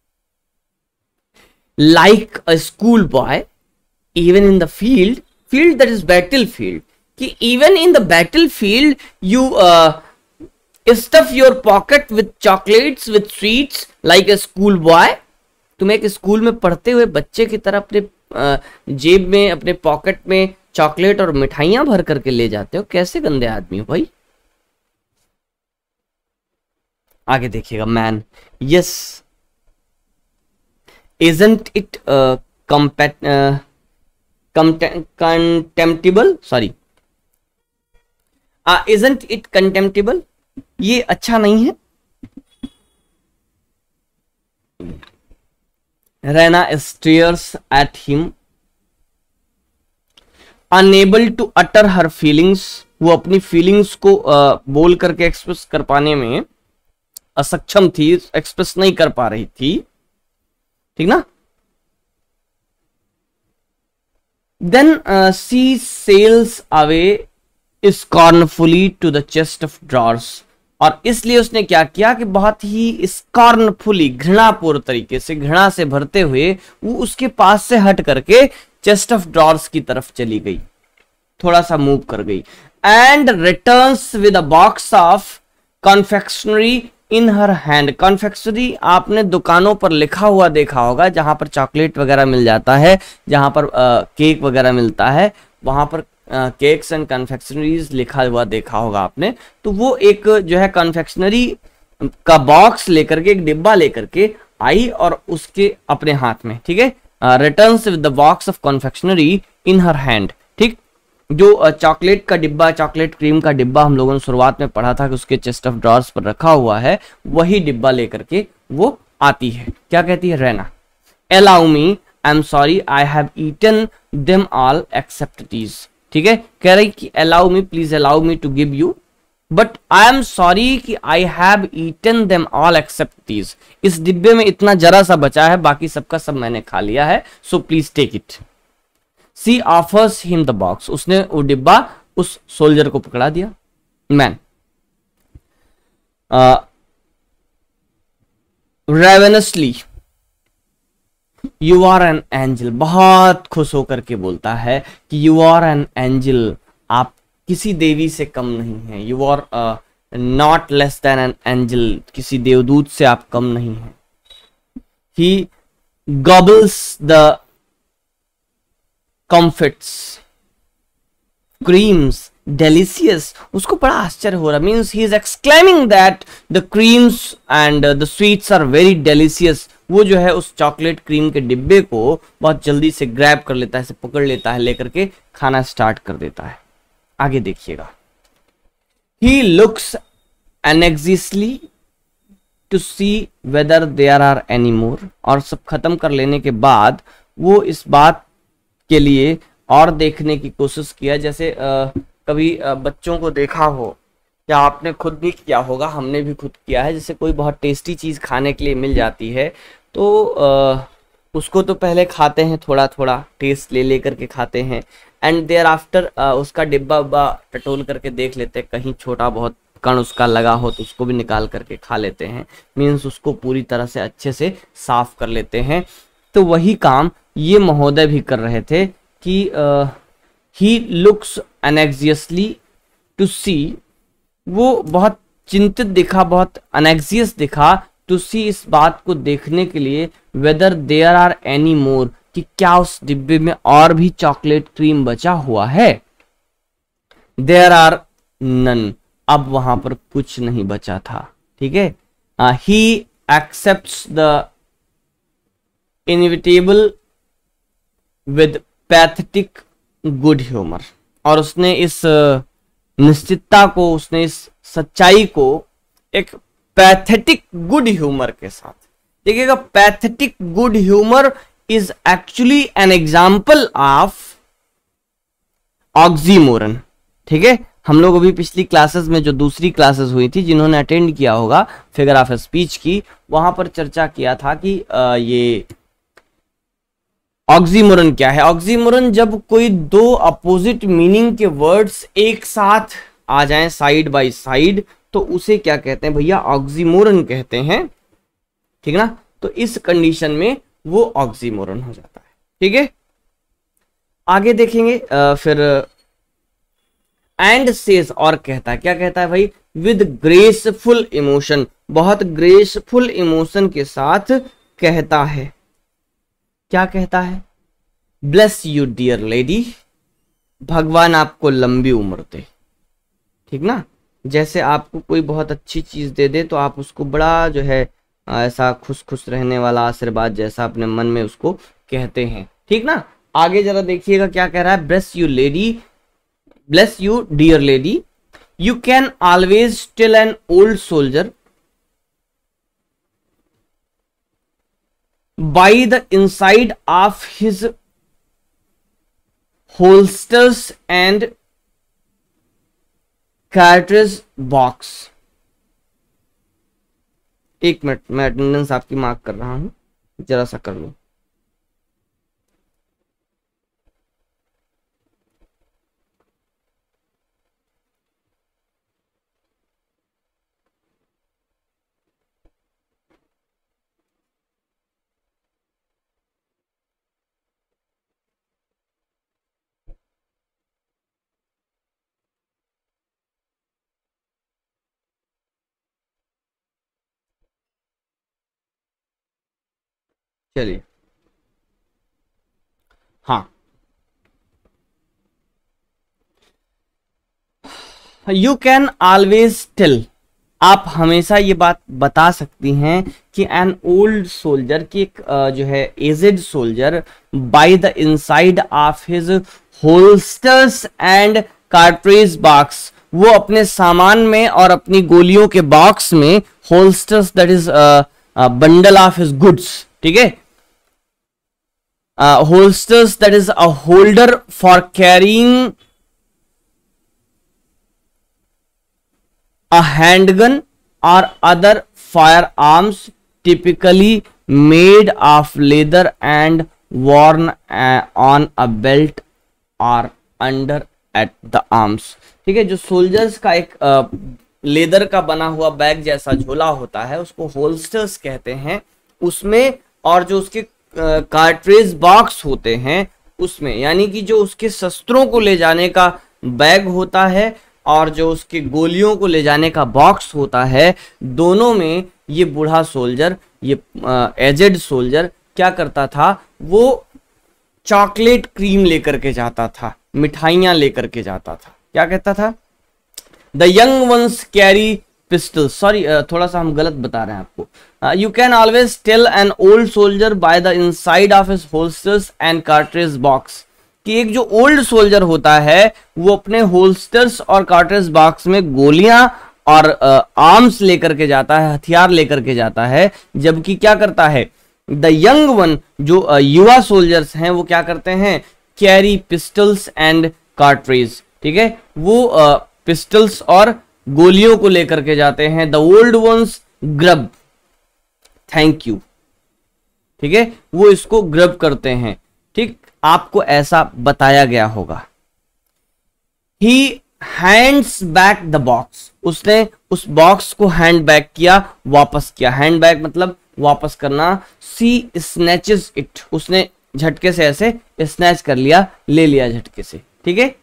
Like a school boy even in the field, field that is battle field, कि even in the battle field you stuff your pocket with chocolates with sweets like a school boy. तुम एक स्कूल में पढ़ते हुए बच्चे की तरह अपने जेब में, अपने पॉकेट में चॉकलेट और मिठाइयां भर करके ले जाते हो, कैसे गंदे आदमी हो भाई। आगे देखिएगा, man, yes isn't it contemptible, sorry, isn't it contemptible, ये अच्छा नहीं है। Raina stares at him unable to utter her feelings, वो अपनी फीलिंग्स को बोल करके एक्सप्रेस कर पाने में असक्षम थी, एक्सप्रेस नहीं कर पा रही थी, ठीक ना। Then she sails away scornfully to the chest of drawers, और इसलिए उसने क्या किया कि बहुत ही स्कॉर्नफुली, घृणापूर्ण तरीके से, घृणा से भरते हुए वो उसके पास से हट करके चेस्ट ऑफ ड्रॉर्स की तरफ चली गई, थोड़ा सा मूव कर गई। And returns with a box of confectionery in her hand. Confectionery आपने दुकानों पर लिखा हुआ देखा होगा, जहां पर चॉकलेट वगैरह मिल जाता है, जहां पर केक वगैरह मिलता है, वहां पर केक्स एंड कन्फेक्शनरीज लिखा हुआ देखा होगा आपने। तो वो एक जो है कन्फेक्शनरी का बॉक्स लेकर के, एक डिब्बा लेकर के आई और उसके अपने हाथ में, ठीक है, returns with the box of confectionery in her hand, ठीक। जो चॉकलेट का डिब्बा, चॉकलेट क्रीम का डिब्बा हम लोगों ने शुरुआत में पढ़ा था कि उसके चेस्ट ऑफ ड्रॉर्स पर रखा हुआ है, वही डिब्बा लेकर के वो आती है। क्या कहती है Raina, allow me, I am sorry, I have eaten them all except these. ठीक है, कह रही कि allow me, please allow me to give you, but I am sorry कि I have eaten them all except these. इस डिब्बे में इतना जरा सा बचा है, बाकी सबका सब मैंने खा लिया है, so please take it. She offers him the box, उसने वो डिब्बा उस सोल्जर को पकड़ा दिया। Man ravenously, you are an angel, बहुत खुश होकर के बोलता है कि यू आर एन एंजल, आप किसी देवी से कम नहीं है। You are not less than an angel, किसी देवदूत से आप कम नहीं है। He gobbles the comfits, creams, delicious, उसको बड़ा आश्चर्य हो रहा, means he is exclaiming that the creams and the sweets are very delicious. वो जो है उस चॉकलेट क्रीम के डिब्बे को बहुत जल्दी से ग्रैब कर लेता है, इसे पकड़ लेता है, लेकर के खाना स्टार्ट कर देता है। आगे देखिएगा, he looks anxiously to see whether there are any more, और सब खत्म कर लेने के बाद वो इस बात के लिए और देखने की कोशिश किया, जैसे कभी बच्चों को देखा हो या आपने खुद भी किया होगा, हमने भी खुद किया है, जैसे कोई बहुत टेस्टी चीज़ खाने के लिए मिल जाती है तो उसको तो पहले खाते हैं, थोड़ा थोड़ा टेस्ट ले लेकर के खाते हैं, एंड देयर आफ्टर उसका डिब्बा उब्बा टटोल करके देख लेते हैं, कहीं छोटा बहुत कण उसका लगा हो तो उसको भी निकाल करके खा लेते हैं, मीन्स उसको पूरी तरह से अच्छे से साफ कर लेते हैं। तो वही काम ये महोदय भी कर रहे थे कि ही लुक्स एनेक्सियसली टू सी, वो बहुत चिंतित दिखा, बहुत अनेक्सियस दिखा, टू सी, इस बात को देखने के लिए, whether there are any more, कि क्या उस डिब्बे में और भी चॉकलेट क्रीम बचा हुआ है। देयर आर नन, अब वहां पर कुछ नहीं बचा था, ठीक है। He accepts the inevitable with pathetic good humour, और उसने इस निश्चितता को, उसने इस सच्चाई को एक पैथेटिक गुड ह्यूमर के साथ, देखिएगा, pathetic good humour is actually an example of oxymoron, ठीक है। हम लोग अभी पिछली क्लासेस में, जो दूसरी क्लासेस हुई थी, जिन्होंने अटेंड किया होगा फिगर ऑफ स्पीच की, वहां पर चर्चा किया था कि ये ऑक्सीमोरन क्या है। ऑक्सीमोरन जब कोई दो अपोजिट मीनिंग के वर्ड्स एक साथ आ जाएं साइड बाय साइड, तो उसे क्या कहते हैं भैया, ऑक्सीमोरन कहते हैं, ठीक ना। तो इस कंडीशन में वो ऑक्सीमोरन हो जाता है, ठीक है। आगे देखेंगे फिर एंड सेज, और कहता है, क्या कहता है भाई, विद ग्रेसफुल इमोशन, बहुत ग्रेसफुल इमोशन के साथ कहता है, क्या कहता है, ब्लेस यू डियर लेडी, भगवान आपको लंबी उम्र दे, ठीक ना। जैसे आपको कोई बहुत अच्छी चीज दे दे तो आप उसको बड़ा जो है ऐसा खुश खुश रहने वाला आशीर्वाद जैसा अपने मन में उसको कहते हैं, ठीक ना। आगे जरा देखिएगा क्या कह रहा है, bless you lady, bless you dear lady, you can always tell an old soldier by the inside of his holsters and cartridge box। एक मिनट, मैं अटेंडेंस आपकी मार्क कर रहा हूं, जरा सा कर लो। चलिए, हाँ, यू कैन ऑलवेज टेल, आप हमेशा ये बात बता सकती हैं कि एन ओल्ड सोल्जर, की एक जो है aged soldier, by the inside of his holsters and cartridge box, वो अपने सामान में और अपनी गोलियों के बॉक्स में, holsters that is bundle of his goods, ठीक है। Holsters that is a holder for carrying a handgun or other firearms typically made of leather and worn on a belt or under at the arms। ठीक है, जो सोल्जर्स का एक लेदर का बना हुआ बैग जैसा झोला होता है उसको होल्स्टर्स कहते हैं, उसमें, और जो उसके कार्ट्रिज बॉक्स होते हैं उसमें, यानी कि जो उसके शस्त्रों को ले जाने का बैग होता है और जो उसके गोलियों को ले जाने का बॉक्स होता है, दोनों में ये बूढ़ा सोल्जर, ये एजेड सोल्जर क्या करता था, वो चॉकलेट क्रीम लेकर के जाता था, मिठाइयां लेकर के जाता था। क्या कहता था? The young ones carry pistol, sorry थोड़ा सा हम गलत बता रहे हैं आपको। You can always tell an old soldier by the inside of his holsters and cartridge box, कि एक जो ओल्ड सोल्जर होता है वो अपने होल्स्टर्स और कार्ट्रिज बॉक्स में गोलियां और आर्म्स लेकर के जाता है, हथियार लेकर के जाता है, जबकि क्या करता है द यंग वन, जो युवा सोल्जर्स हैं वो क्या करते हैं, कैरी पिस्टल्स एंड कार्ट्रिज। ठीक है, वो पिस्टल्स और गोलियों को लेकर के जाते हैं। The old ones grub, thank you. ठीक है, वो इसको ग्रब करते हैं। ठीक, आपको ऐसा बताया गया होगा। He hands back the box, उसने उस बॉक्स को हैंड बैक किया, वापस किया। हैंड बैक मतलब वापस करना। सी स्नैचेस इट, उसने झटके से ऐसे स्नैच कर लिया, ले लिया झटके से। ठीक है,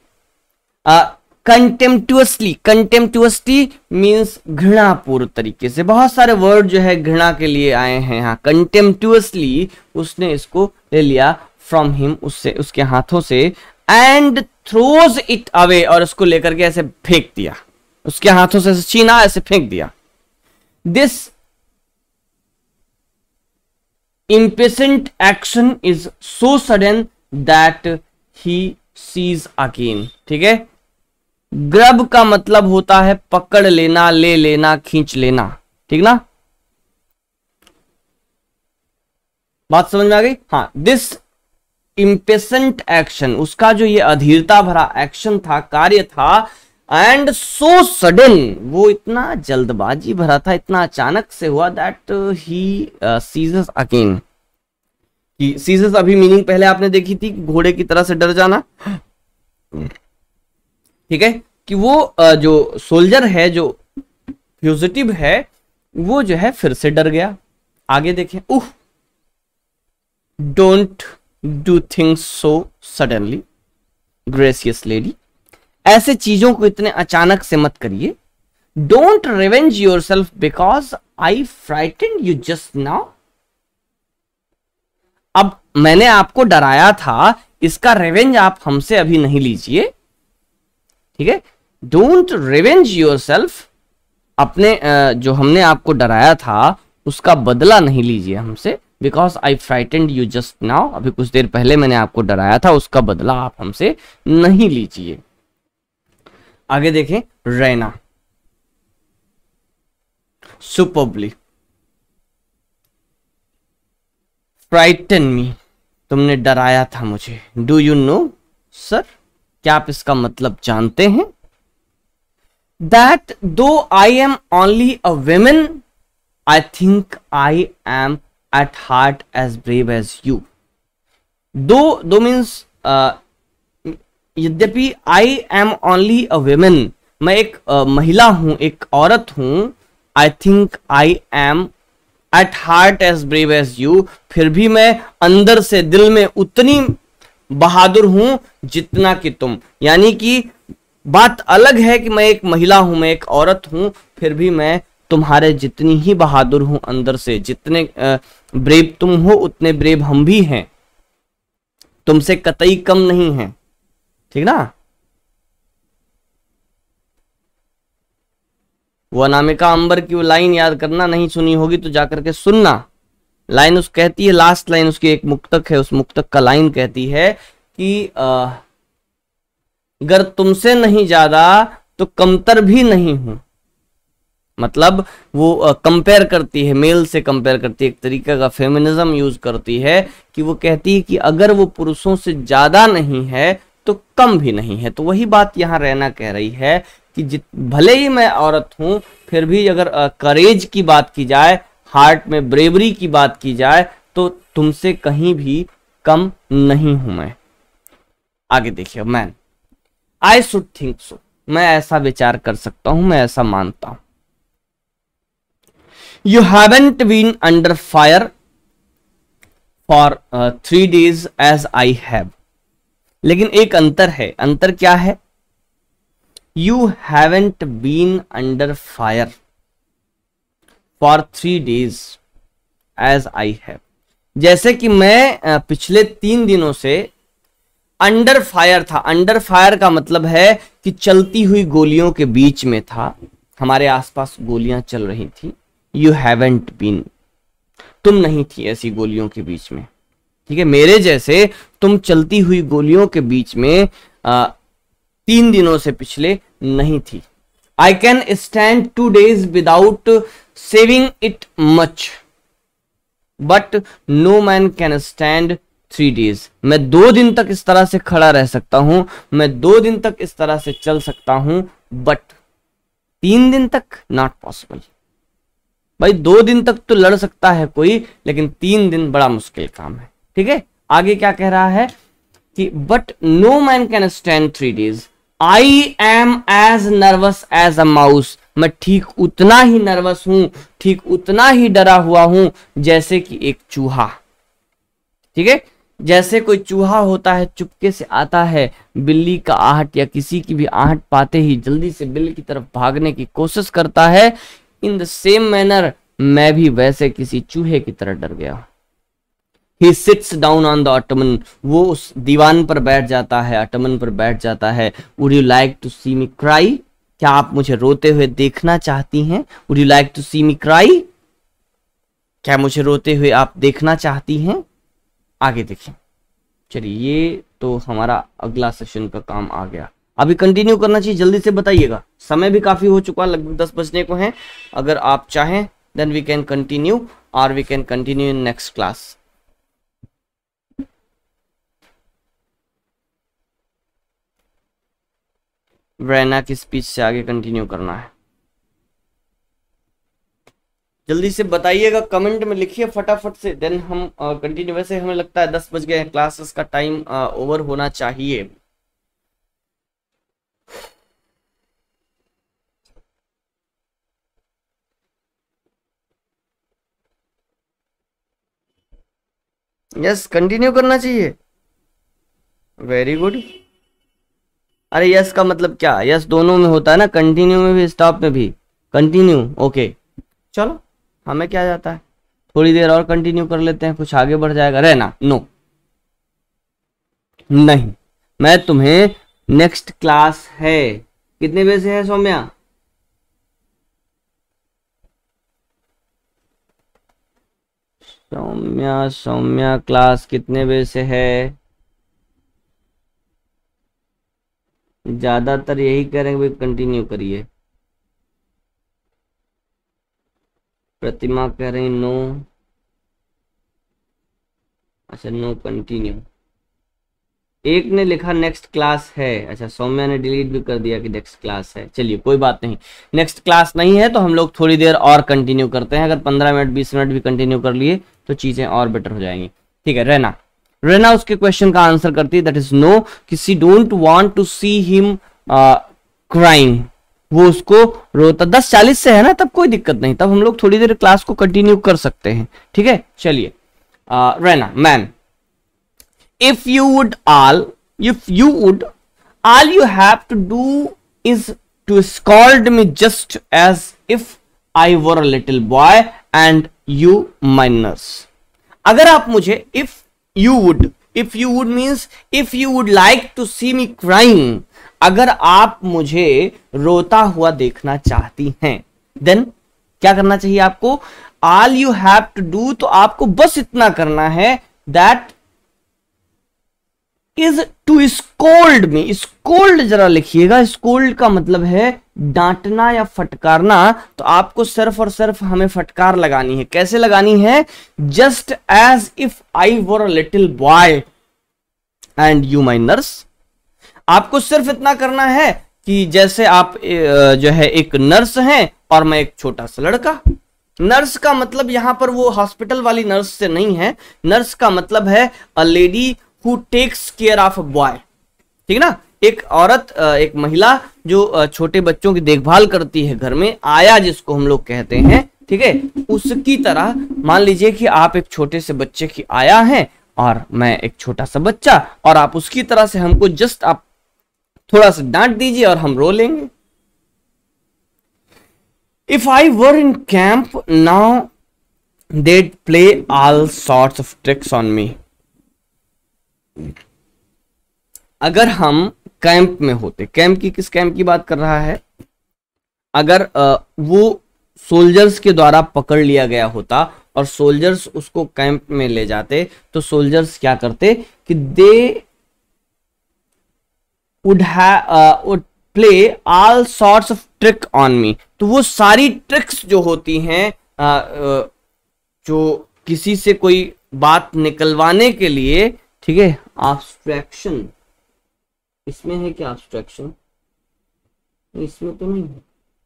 कंटेम्पटुअसली, कंटेम्पटुअसली मीन्स घृणापूर्ण तरीके से। बहुत सारे वर्ड जो है घृणा के लिए आए हैं यहाँ। कंटेम्पटुअसली उसने इसको ले लिया फ्रॉम हिम, उससे, उसके हाथों से, एंड थ्रोज इट अवे, और उसको लेकर के ऐसे फेंक दिया, उसके हाथों से छीना, ऐसे फेंक दिया। This impatient action is so sudden that he sees again। ठीक है, ग्रब का मतलब होता है पकड़ लेना, ले लेना, खींच लेना। ठीक ना, बात समझ में आ गई? हाँ, दिस impatient एक्शन, उसका जो ये अधीरता भरा एक्शन था, कार्य था, एंड सो सडन, वो इतना जल्दबाजी भरा था, इतना अचानक से हुआ, that he seizes again. Seizes अभी मीनिंग पहले आपने देखी थी, घोड़े की तरह से डर जाना। ठीक है, कि वो जो सोल्जर है, जो फ्यूजिटिव है, वो जो है फिर से डर गया। आगे देखें, uh, don't do things so suddenly gracious lady, ऐसे चीजों को इतने अचानक से मत करिए। Don't revenge yourself because I frightened you just now, अब मैंने आपको डराया था, इसका रिवेंज आप हमसे अभी नहीं लीजिए। ठीक है, डोंट रिवेंज योर सेल्फ, अपने जो हमने आपको डराया था उसका बदला नहीं लीजिए हमसे। Because I frightened you just now, अभी कुछ देर पहले मैंने आपको डराया था, उसका बदला आप हमसे नहीं लीजिए। आगे देखें, रैना, सुपरबली, फ्राइटन मी, तुमने डराया था मुझे। डू यू नो सर, क्या आप इसका मतलब जानते हैं? That though I am only a woman, I think I am at heart as brave as you. Though means यद्यपि I am only a woman, मैं एक महिला हूं, एक औरत हूं, I think I am at heart as brave as you, फिर भी मैं अंदर से, दिल में उतनी बहादुर हूं जितना कि तुम। यानी कि बात अलग है कि मैं एक महिला हूं, मैं एक औरत हूं, फिर भी मैं तुम्हारे जितनी ही बहादुर हूं अंदर से। जितने ब्रेव तुम हो उतने ब्रेव हम भी हैं, तुमसे कतई कम नहीं है। ठीक ना, वो अनामिका अंबर की वो लाइन याद करना, नहीं सुनी होगी तो जाकर के सुनना। लाइन उस कहती है, लास्ट लाइन उसकी एक मुक्तक है, उस मुक्तक का लाइन कहती है कि अगर तुमसे नहीं ज्यादा तो कमतर भी नहीं हूं। मतलब वो कंपेयर करती है, मेल से कंपेयर करती है, एक तरीका का फेमिनिज्म यूज करती है कि वो कहती है कि अगर वो पुरुषों से ज्यादा नहीं है तो कम भी नहीं है। तो वही बात यहां रहना कह रही है कि भले ही मैं औरत हूं फिर भी अगर करेज की बात की जाए, हार्ट में ब्रेवरी की बात की जाए, तो तुमसे कहीं भी कम नहीं हूं मैं। आगे देखिए, man, I should think so, मैं ऐसा विचार कर सकता हूं, मैं ऐसा मानता हूं। You haven't been under fire for 3 days as I have. लेकिन एक अंतर है, अंतर क्या है? You haven't been under fire for 3 days as I have. जैसे कि मैं पिछले 3 दिनों से अंडर फायर था। अंडर फायर का मतलब है कि चलती हुई गोलियों के बीच में था, हमारे आसपास गोलियां चल रही थी। यू हैवंट बीन, तुम नहीं थी ऐसी गोलियों के बीच में, ठीक है। मेरे जैसे तुम चलती हुई गोलियों के बीच में 3 दिनों से पिछले नहीं थी। I can stand 2 days without saving it much, but no man can stand 3 days। मैं 2 दिन तक इस तरह से खड़ा रह सकता हूं, मैं 2 दिन तक इस तरह से चल सकता हूं, बट 3 दिन तक नॉट पॉसिबल। भाई 2 दिन तक तो लड़ सकता है कोई, लेकिन 3 दिन बड़ा मुश्किल काम है, ठीक है। आगे क्या कह रहा है कि but no man can stand 3 days। I am as nervous as a mouse. मैं ठीक उतना ही नर्वस हूं, ठीक उतना ही डरा हुआ हूं जैसे कि एक चूहा, ठीक है। जैसे कोई चूहा होता है, चुपके से आता है, बिल्ली का आहट या किसी की भी आहट पाते ही जल्दी से बिल्ली की तरफ भागने की कोशिश करता है, इन द सेम मैनर मैं भी वैसे किसी चूहे की तरह डर गया। He sits down on the ottoman, वो उस दीवान पर बैठ जाता है, अटमन पर बैठ जाता है। Would you like to see me cry? क्या आप मुझे रोते हुए देखना चाहती हैं? Would you like to see me cry? क्या मुझे रोते हुए आप देखना चाहती हैं? आगे देखिए। चलिए, ये तो हमारा अगला सेशन का काम आ गया। अभी कंटिन्यू करना चाहिए, जल्दी से बताइएगा, समय भी काफी हो चुका, लगभग 10 बजने को हैं। अगर आप चाहें देन वी कैन कंटिन्यू, और we can continue in next class. Raina की स्पीच से आगे कंटिन्यू करना है, जल्दी से बताइएगा, कमेंट में लिखिए फटाफट से, देन हम कंटिन्यू। वैसे हमें लगता है 10 बज गए हैं, क्लासेस का टाइम ओवर होना चाहिए। यस, कंटिन्यू करना चाहिए। Very good. अरे यस का मतलब क्या? यस दोनों में होता है ना, कंटिन्यू में भी स्टॉप में भी। कंटिन्यू, ओके चलो, हमें क्या जाता है, थोड़ी देर और कंटिन्यू कर लेते हैं, कुछ आगे बढ़ जाएगा। रहना, नो नहीं, मैं तुम्हें नेक्स्ट क्लास है, कितने बजे से है सौम्या? सौम्या क्लास कितने बजे से है? ज्यादातर यही करेंगे भाई, कंटिन्यू करिए। प्रतिमा कह रही नो, अच्छा नो कंटिन्यू। एक ने लिखा नेक्स्ट क्लास है, अच्छा सौम्या ने डिलीट भी कर दिया कि नेक्स्ट क्लास है। चलिए कोई बात नहीं, नेक्स्ट क्लास नहीं है तो हम लोग थोड़ी देर और कंटिन्यू करते हैं। अगर 15 मिनट 20 मिनट भी कंटिन्यू कर लिए तो चीजें और बेटर हो जाएंगी, ठीक है। रहना उसके क्वेश्चन का आंसर करती है, दैट इज नो, कि she don't want to see him crying, वो उसको रोता। 10:40 से है ना, तब कोई दिक्कत नहीं, तब हम लोग थोड़ी देर क्लास को कंटिन्यू कर सकते हैं, ठीक है। चलिए रहना, man, if you would all you have to do is to scold me just as if I were a little boy and you my nurse। अगर आप मुझे if you would means if you would like to see me crying, अगर आप मुझे रोता हुआ देखना चाहती हैं, then क्या करना चाहिए आपको? all you have to do, तो आपको बस इतना करना है, that is to scold me। scold जरा लिखिएगा, scold का मतलब है डांटना या फटकारना, तो आपको सिर्फ और सिर्फ हमें फटकार लगानी है। कैसे लगानी है? just as if I were a little boy and you my nurse। आपको सिर्फ इतना करना है कि जैसे आप जो है एक नर्स हैं और मैं एक छोटा सा लड़का। नर्स का मतलब यहां पर वो हॉस्पिटल वाली नर्स से नहीं है, नर्स का मतलब है a lady who takes care of a boy, ठीक ना, एक औरत, एक महिला जो छोटे बच्चों की देखभाल करती है घर में, आया जिसको हम लोग कहते हैं, ठीक है। उसकी तरह मान लीजिए कि आप एक छोटे से बच्चे की आया हैं और मैं एक छोटा सा बच्चा, और आप उसकी तरह से हमको जस्ट आप थोड़ा सा डांट दीजिए और हम रो लेंगे। If I were in camp now, they'd play all sorts of tricks on me. अगर हम कैंप में होते, कैंप की किस कैंप की बात कर रहा है, अगर वो सोल्जर्स के द्वारा पकड़ लिया गया होता और सोल्जर्स उसको कैंप में ले जाते, तो सोल्जर्स क्या करते कि दे would play all sorts of trick on me। तो वो सारी ट्रिक्स जो होती हैं जो किसी से कोई बात निकलवाने के लिए, ठीक है, abstraction, इसमें है क्या abstraction? इसमें तो नहीं है,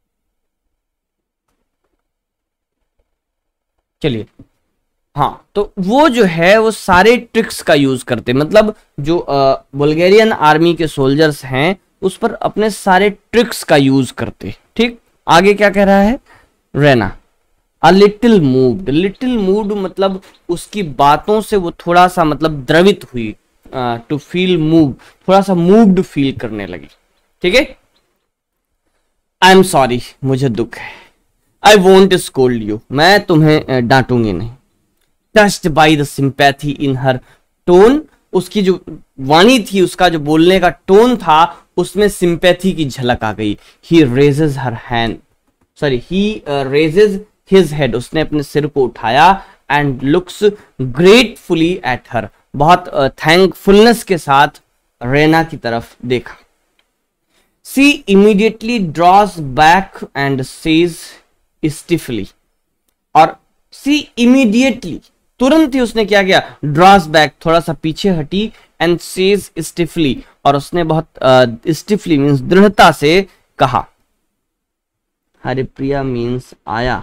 चलिए, हाँ, तो वो जो है वो सारे ट्रिक्स का यूज करते, मतलब जो बुल्गारियन आर्मी के सोल्जर्स हैं उस पर अपने सारे ट्रिक्स का यूज करते। ठीक, आगे क्या कह रहा है Raina, a little moved, little moved मतलब उसकी बातों से वो थोड़ा सा मतलब द्रवित हुई, टू फील मूव, थोड़ा सा मूव्ड फील करने लगी। ठीक है, आई एम सॉरी, मुझे दुख है, आई वोंट स्कोल्ड यू, मैं तुम्हें डांटूंगी नहीं। Touched by the sympathy in her tone, उसकी जो वाणी थी, उसका जो बोलने का टोन था, उसमें सिंपैथी की झलक आ गई। He raises her hand, sorry, he raises his head, उसने अपने सिर को उठाया, and looks gratefully at her, बहुत थैंकफुलनेस के साथ रेना की तरफ देखा। She immediately draws back and says stiffly, और सी इमीडिएटली, तुरंत ही उसने क्या किया, ड्रॉज बैक, थोड़ा सा पीछे हटी, एंड सेज स्टिफली, और उसने बहुत स्टिफली मीन्स दृढ़ता से कहा। हरिप्रिया मीन्स आया।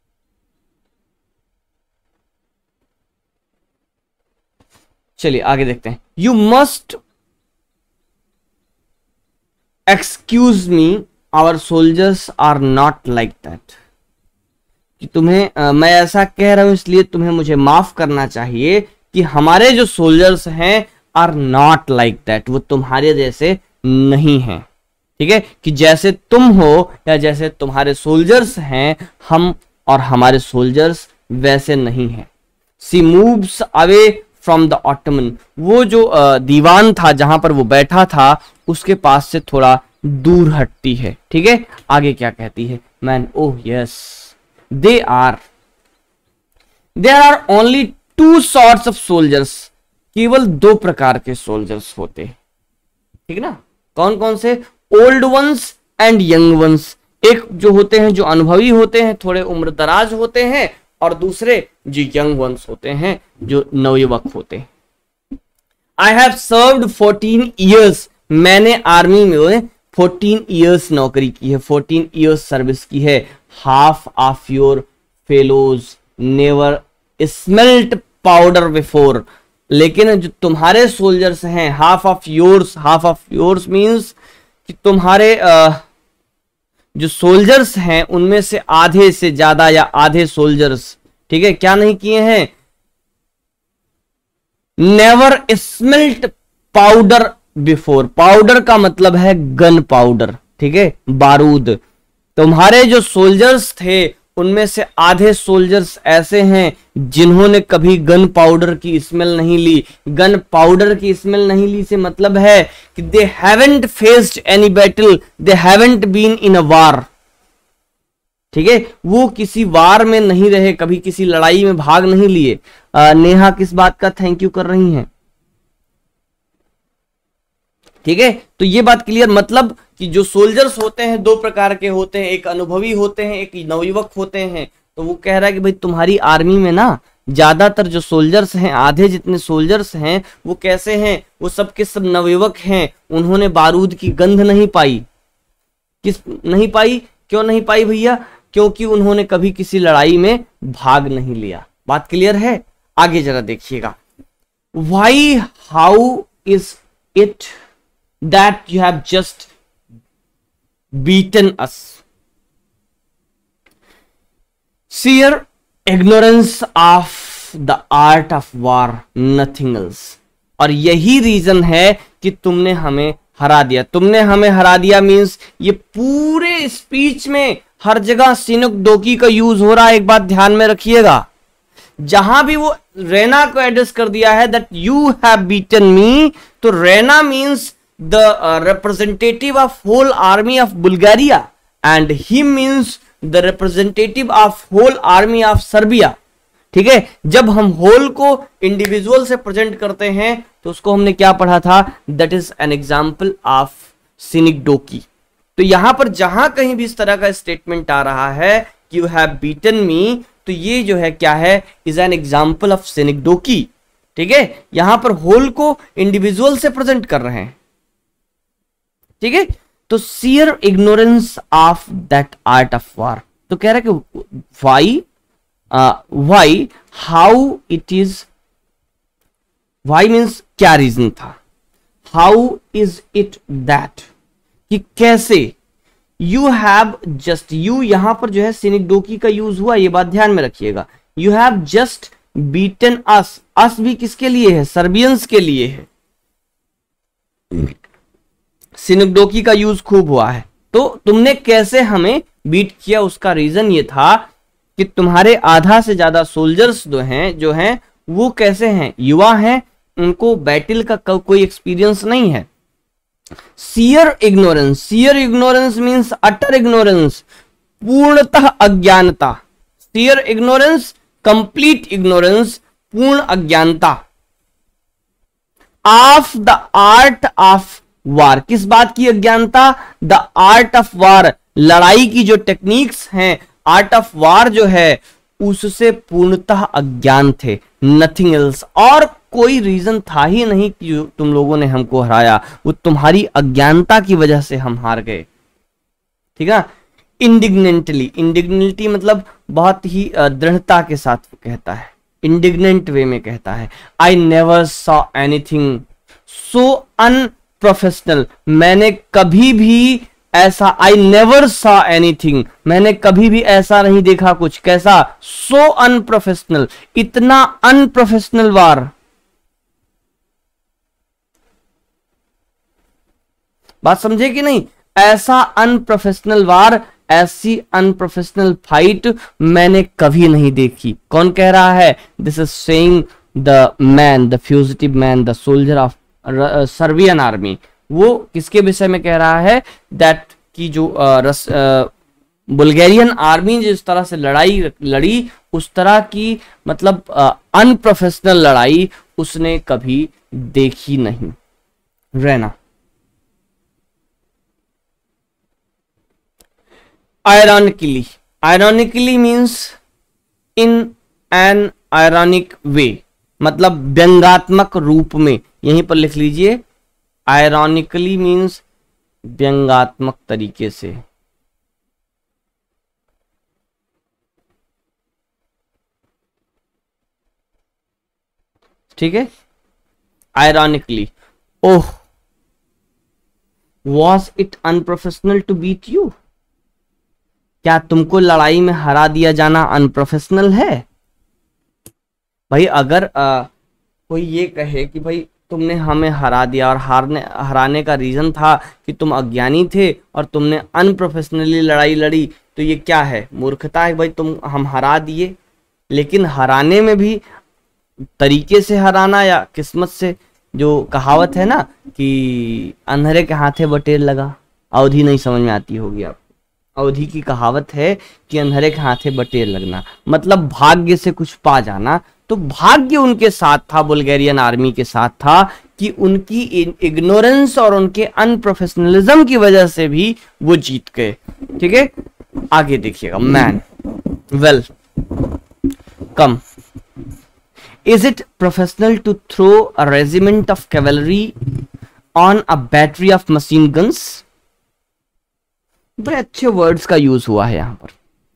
चलिए आगे देखते हैं। You must excuse me, our soldiers are not like that, कि तुम्हें मैं ऐसा कह रहा हूं इसलिए तुम्हें मुझे माफ करना चाहिए कि हमारे जो सोल्जर्स हैं आर नॉट लाइक दैट, वो तुम्हारे जैसे नहीं हैं। ठीक है, कि जैसे तुम हो या जैसे तुम्हारे सोल्जर्स हैं, हम और हमारे सोल्जर्स वैसे नहीं हैं। She moves away from the ottoman, वो जो दीवान था जहां पर वो बैठा था उसके पास से थोड़ा दूर हटती है। ठीक है, आगे क्या कहती है, man, oh yes, there are only two sorts of soldiers, केवल दो प्रकार के सोल्जर्स होते हैं। ठीक ना, कौन कौन से, old ones and young ones, एक जो होते हैं जो अनुभवी होते हैं, थोड़े उम्र दराज होते हैं, और दूसरे जो यंग वंस होते हैं जो नवयुवक होते हैं। आई हैव सर्व्ड 14 ईयर्स, मैंने आर्मी में 14 ईयर्स नौकरी की है, 14 ईयर्स सर्विस की है। Half of your fellows never smelt powder before, लेकिन जो तुम्हारे सोल्जर्स हैं, हाफ ऑफ योर्स मीन्स कि तुम्हारे जो सोल्जर्स हैं उनमें से आधे से ज्यादा या आधे सोल्जर्स, ठीक है, क्या नहीं किए हैं, never smelt powder before, powder का मतलब है गन पाउडर, ठीक है, बारूद। तुम्हारे जो सोल्जर्स थे उनमें से आधे सोल्जर्स ऐसे हैं जिन्होंने कभी गन पाउडर की स्मेल नहीं ली। गन पाउडर की स्मेल नहीं ली से मतलब है कि they haven't faced any battle, they haven't been in a war. ठीक है, वो किसी वार में नहीं रहे, कभी किसी लड़ाई में भाग नहीं लिए। नेहा किस बात का थैंक यू कर रही हैं? ठीक है, तो ये बात क्लियर, मतलब कि जो सोल्जर्स होते हैं दो प्रकार के होते हैं, एक अनुभवी होते हैं, एक नवयुवक होते हैं। तो वो कह रहा है कि भाई तुम्हारी आर्मी में ना ज्यादातर जो सोल्जर्स हैं, आधे जितने सोल्जर्स हैं, वो कैसे हैं, वो सब के सब नवयुवक हैं, उन्होंने बारूद की गंध नहीं पाई। किस नहीं पाई, क्यों नहीं पाई भैया? क्योंकि उन्होंने कभी किसी लड़ाई में भाग नहीं लिया। बात क्लियर है? आगे जरा देखिएगा, why how is it that you have just beaten us? sheer ignorance of the art of war, nothing else। और यही रीजन है कि तुमने हमें हरा दिया। तुमने हमें हरा दिया मींस ये पूरे स्पीच में हर जगह सिनुक डोकी का यूज हो रहा है। एक बात ध्यान में रखिएगा, जहां भी वो रैना को एड्रेस कर दिया है that you have beaten me, तो Raina means the representative of whole army of Bulgaria and he means the representative of whole army of Serbia. ठीक है, जब हम होल को इंडिविजुअल से प्रेजेंट करते हैं तो उसको हमने क्या पढ़ा था? That is an example of synecdoche. तो यहां पर जहां कहीं भी इस तरह का स्टेटमेंट आ रहा है कि यू हैव बीटन मी, तो ये जो है क्या है? Is an example of synecdoche. ठीक है, यहां पर होल को इंडिविजुअल से प्रेजेंट कर रहे हैं। ठीक है, तो sheer ignorance of that art of war. तो कह रहा है कि why how it is, why means क्या रीजन था, हाउ इज इट दैट कि कैसे, यू हैव जस्ट, यू यहां पर जो है सिनिक डोकी का यूज हुआ, ये बात ध्यान में रखिएगा। You have just beaten us, us भी किसके लिए है? सर्बियंस के लिए है। सिनिक डोकी का यूज खूब हुआ है। तो तुमने कैसे हमें बीट किया, उसका रीजन ये था कि तुम्हारे आधा से ज्यादा सोल्जर्स जो हैं वो कैसे हैं? युवा हैं, उनको बैटल का कोई एक्सपीरियंस नहीं है। Sheer ignorance, sheer ignorance means utter ignorance, पूर्णतः अज्ञानता। सियर इग्नोरेंस, कंप्लीट इग्नोरेंस, पूर्ण अज्ञानता। Of the art of war, किस बात की अज्ञानता? द आर्ट ऑफ वार, लड़ाई की जो टेक्निक्स हैं, आर्ट ऑफ वार जो है उससे पूर्णतः अज्ञान थे। नथिंग एल्स, और कोई रीजन था ही नहीं कि तुम लोगों ने हमको हराया, वो तुम्हारी अज्ञानता की वजह से हम हार गए। ठीक है, इंडिग्नेंटली, इंडिग्नेंटली मतलब बहुत ही दृढ़ता के साथ कहता है, इंडिग्नेंट वे में कहता है। I never saw anything so unprofessional, मैंने कभी भी ऐसा, आई नेवर सॉ एनीथिंग, मैंने कभी भी ऐसा नहीं देखा कुछ। कैसा? सो अनप्रोफेशनल, इतना अनप्रोफेशनल वार। बात समझे कि नहीं? ऐसा अनप्रोफेशनल वार, ऐसी अनप्रोफेशनल फाइट मैंने कभी नहीं देखी। कौन कह रहा है? This is saying the man, the fugitive man, the soldier of Serbian army. वो किसके विषय में कह रहा है? दैट की जो बुल्गारियन आर्मी जिस तरह से लड़ाई लड़ी, उस तरह की मतलब अनप्रोफेशनल लड़ाई उसने कभी देखी नहीं। रहना ironically, ironically means in an ironic way, मतलब व्यंगात्मक रूप में। यहीं पर लिख लीजिए, आयरॉनिकली मीन्स व्यंगात्मक तरीके से। ठीक है, ironically. Oh, was it unprofessional to beat you? क्या तुमको लड़ाई में हरा दिया जाना अनप्रोफेशनल है? भाई अगर कोई ये कहे कि भाई तुमने हमें हरा दिया और हराने का रीजन था कि तुम अज्ञानी थे और तुमने अनप्रोफेशनली लड़ाई लड़ी, तो ये क्या है? मूर्खता है। भाई हम हरा दिए, लेकिन हराने में भी तरीके से हराना या किस्मत से। जो कहावत है ना कि अंधेरे के हाथे बटेर लगा, अवधि नहीं समझ में आती होगी आपको। अवधि की कहावत है कि अंधेरे के हाथे बटेर लगना, मतलब भाग्य से कुछ पा जाना। तो भाग्य उनके साथ था, बुल्गारियन आर्मी के साथ था, कि उनकी इग्नोरेंस और उनके अनप्रोफेशनलिज्म की वजह से भी वो जीत गए। ठीक है, आगे देखिएगा। Man, well come, is it professional to throw a regiment of cavalry on a battery of machine guns? बड़े अच्छे वर्ड्स का यूज हुआ है यहां पर।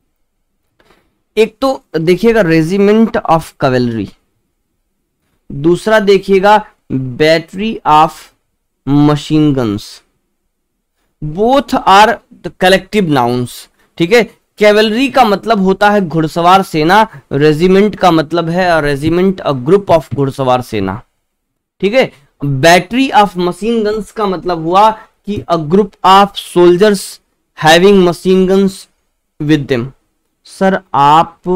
एक तो देखिएगा रेजिमेंट ऑफ कैवेलरी, दूसरा देखिएगा battery of machine guns, both are the collective nouns. ठीक है, कैवेलरी का मतलब होता है घुड़सवार सेना, रेजिमेंट का मतलब है रेजिमेंट अ ग्रुप ऑफ घुड़सवार सेना। ठीक है, बैटरी ऑफ मशीन गन्स का मतलब हुआ कि a group of soldiers having machine guns with them. Sir आप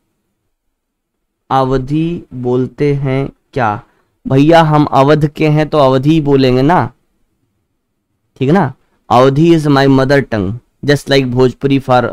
अवधि बोलते हैं क्या? भैया हम अवध के हैं तो अवधि बोलेंगे ना, ठीक है ना। Awadhi is my mother tongue, just like Bhojpuri for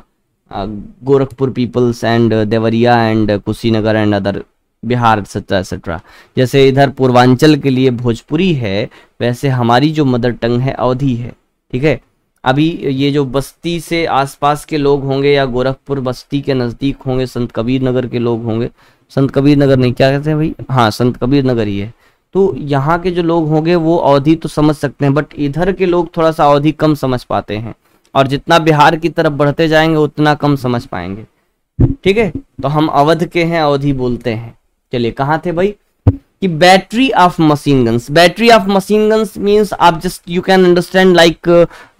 Gorakhpur peoples and Deoria and Kushinagar and other Bihar etcetera etcetera. जैसे इधर पूर्वांचल के लिए भोजपुरी है, वैसे हमारी जो मदर टंग है अवधि है। ठीक है, अभी ये जो बस्ती से आसपास के लोग होंगे या गोरखपुर बस्ती के नज़दीक होंगे, संत कबीर नगर के लोग होंगे, संत कबीर नगर नहीं, क्या कहते हैं भाई, हाँ संत कबीर नगर ही है, तो यहाँ के जो लोग होंगे वो अवधि तो समझ सकते हैं, बट इधर के लोग थोड़ा सा अवधि कम समझ पाते हैं, और जितना बिहार की तरफ बढ़ते जाएंगे उतना कम समझ पाएंगे। ठीक है, तो हम अवध के हैं, अवधि बोलते हैं। चलिए कहाँ थे भाई, कि battery of machine guns. Battery of machine guns means आप just you can understand like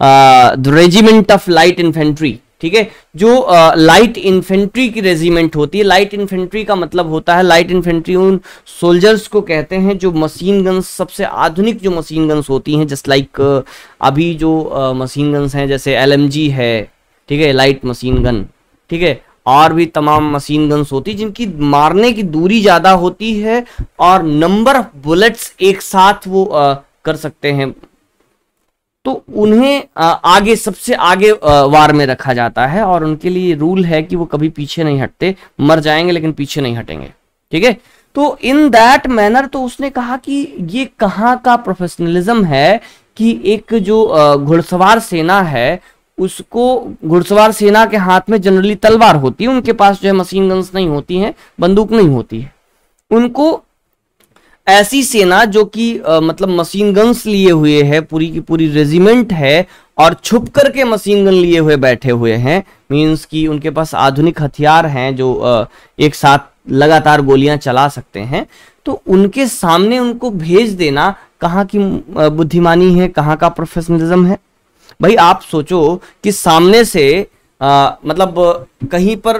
the regiment of light infantry. ठीक है, जो लाइट इन्फेंट्री की रेजिमेंट होती है। लाइट इन्फेंट्री का मतलब होता है, लाइट इन्फेंट्री उन सोल्जर्स को कहते हैं जो मशीन गन्स, सबसे आधुनिक जो मशीन गन्स होती हैं, जस्ट लाइक अभी जो मशीन गन्स हैं जैसे LMG है, ठीक है, लाइट मशीन गन, ठीक है, और भी तमाम मशीन गन्स होती है जिनकी मारने की दूरी ज्यादा होती है और नंबर ऑफ बुलेट्स एक साथ वो कर सकते हैं, तो उन्हें आगे, सबसे आगे वार में रखा जाता है, और उनके लिए रूल है कि वो कभी पीछे नहीं हटते, मर जाएंगे लेकिन पीछे नहीं हटेंगे। ठीक है, तो इन दैट मैनर, तो उसने कहा कि ये कहाँ का प्रोफेशनलिज्म है कि एक जो घुड़सवार सेना है, उसको, घुड़सवार सेना के हाथ में जनरली तलवार होती है, उनके पास जो है मशीन गन्स नहीं होती हैं, बंदूक नहीं होती है, उनको ऐसी सेना जो कि मतलब मशीन गन्स लिए हुए है, पूरी की पूरी रेजिमेंट है, और छुप करके मशीन गन लिए हुए बैठे हुए हैं, मींस कि उनके पास आधुनिक हथियार हैं जो एक साथ लगातार गोलियां चला सकते हैं, तो उनके सामने उनको भेज देना कहाँ की बुद्धिमानी है, कहाँ का प्रोफेशनलिज्म है। भाई आप सोचो कि सामने से मतलब कहीं पर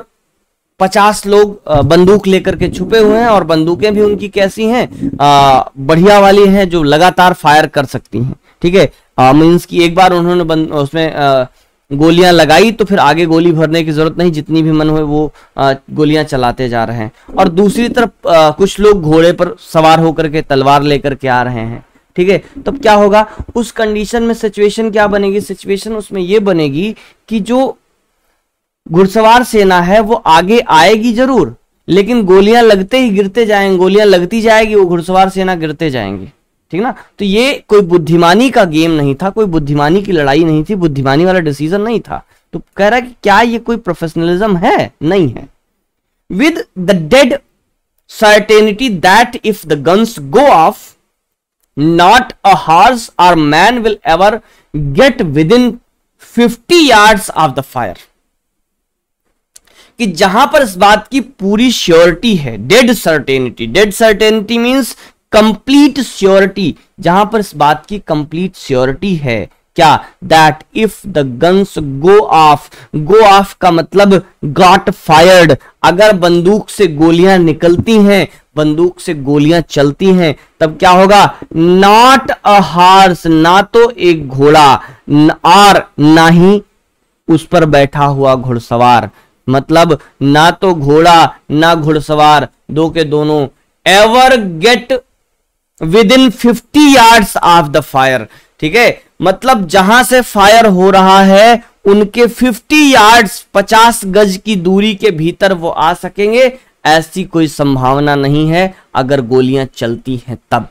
50 लोग बंदूक लेकर के छुपे हुए हैं, और बंदूकें भी उनकी कैसी हैं, बढ़िया वाली हैं जो लगातार फायर कर सकती हैं। ठीक है, मींस कि एक बार उन्होंने उसमें गोलियां लगाई तो फिर आगे गोली भरने की जरूरत नहीं, जितनी भी मन हुए वो गोलियां चलाते जा रहे हैं। और दूसरी तरफ कुछ लोग घोड़े पर सवार होकर के तलवार लेकर के आ रहे हैं। ठीक है, तब क्या होगा उस कंडीशन में, सिचुएशन क्या बनेगी, सिचुएशन उसमें ये बनेगी कि जो घुड़सवार सेना है वो आगे आएगी जरूर, लेकिन गोलियां लगते ही गिरते जाएंगे, गोलियां लगती जाएगी, वो घुड़सवार सेना गिरते जाएंगे। ठीक ना, तो ये कोई बुद्धिमानी का गेम नहीं था, कोई बुद्धिमानी की लड़ाई नहीं थी, बुद्धिमानी वाला डिसीजन नहीं था। तो कह रहा है कि क्या ये कोई प्रोफेशनलिज्म है? नहीं है। With the dead certainty that if the guns go off, not a horse or man will ever get within 50 yards of the fire। कि जहां पर इस बात की पूरी श्योरिटी है, dead certainty means complete surety, जहां पर इस बात की कंप्लीट श्योरिटी है क्या, that if the guns go off का मतलब गॉट फायर्ड, अगर बंदूक से गोलियां निकलती हैं, बंदूक से गोलियां चलती हैं, तब क्या होगा, नॉट अ हॉर्स, ना तो एक घोड़ा, और ना ही उस पर बैठा हुआ घुड़सवार, मतलब ना तो घोड़ा ना घुड़सवार, दो के दोनों, ever get within 50 yards of the fire. ठीक है, मतलब जहां से फायर हो रहा है उनके 50 yards 50 गज की दूरी के भीतर वो आ सकेंगे, ऐसी कोई संभावना नहीं है अगर गोलियां चलती हैं तब।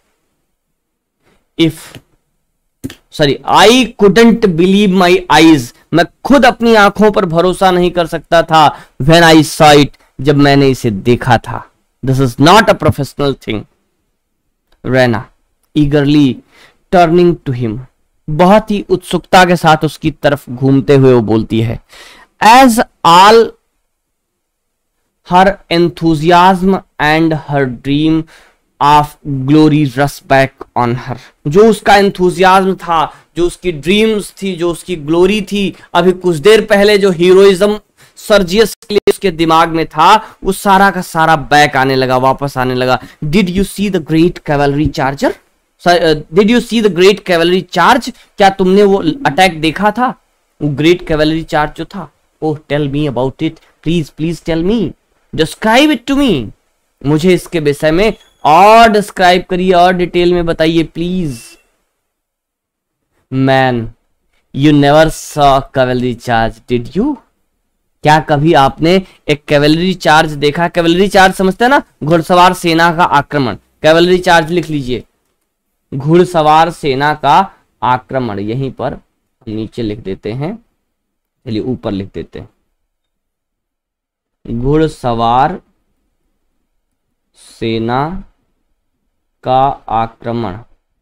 I couldn't believe my eyes, मैं खुद अपनी आंखों पर भरोसा नहीं कर सकता था, व्हेन आई सॉ इट, जब मैंने इसे देखा था। This is not a professional thing. Raina eagerly turning to him, बहुत ही उत्सुकता के साथ उसकी तरफ घूमते हुए वो बोलती है, as all her enthusiasm and her dream of glory rush back on her. जो उसका एंथुजियाज्म था, जो उसकी ड्रीम्स थी, जो उसकी ग्लोरी थी, अभी कुछ देर पहले जो हीरोइज्म सर्जियस के लिए उसके दिमाग में था, वो सारा का सारा बैक आने लगा, वापस आने लगा। Did you see the great cavalry charger, did you see the great cavalry charge, क्या तुमने वो अटैक देखा था, वो ग्रेट कैवलरी चार्ज जो था? Oh tell me about it, please please tell me, describe it to me, मुझे इसके विषय में और डिस्क्राइब करिए और डिटेल में बताइए please. Man you never saw cavalry charge did you, क्या कभी आपने एक कैवलरी चार्ज देखा? कैवलरी चार्ज समझते हैं ना, घुड़सवार सेना का आक्रमण। कैवलरी चार्ज लिख लीजिए, घुड़सवार सेना का आक्रमण। यहीं पर नीचे लिख देते हैं, चलिए ऊपर लिख देते हैं, घुड़सवार सेना का आक्रमण,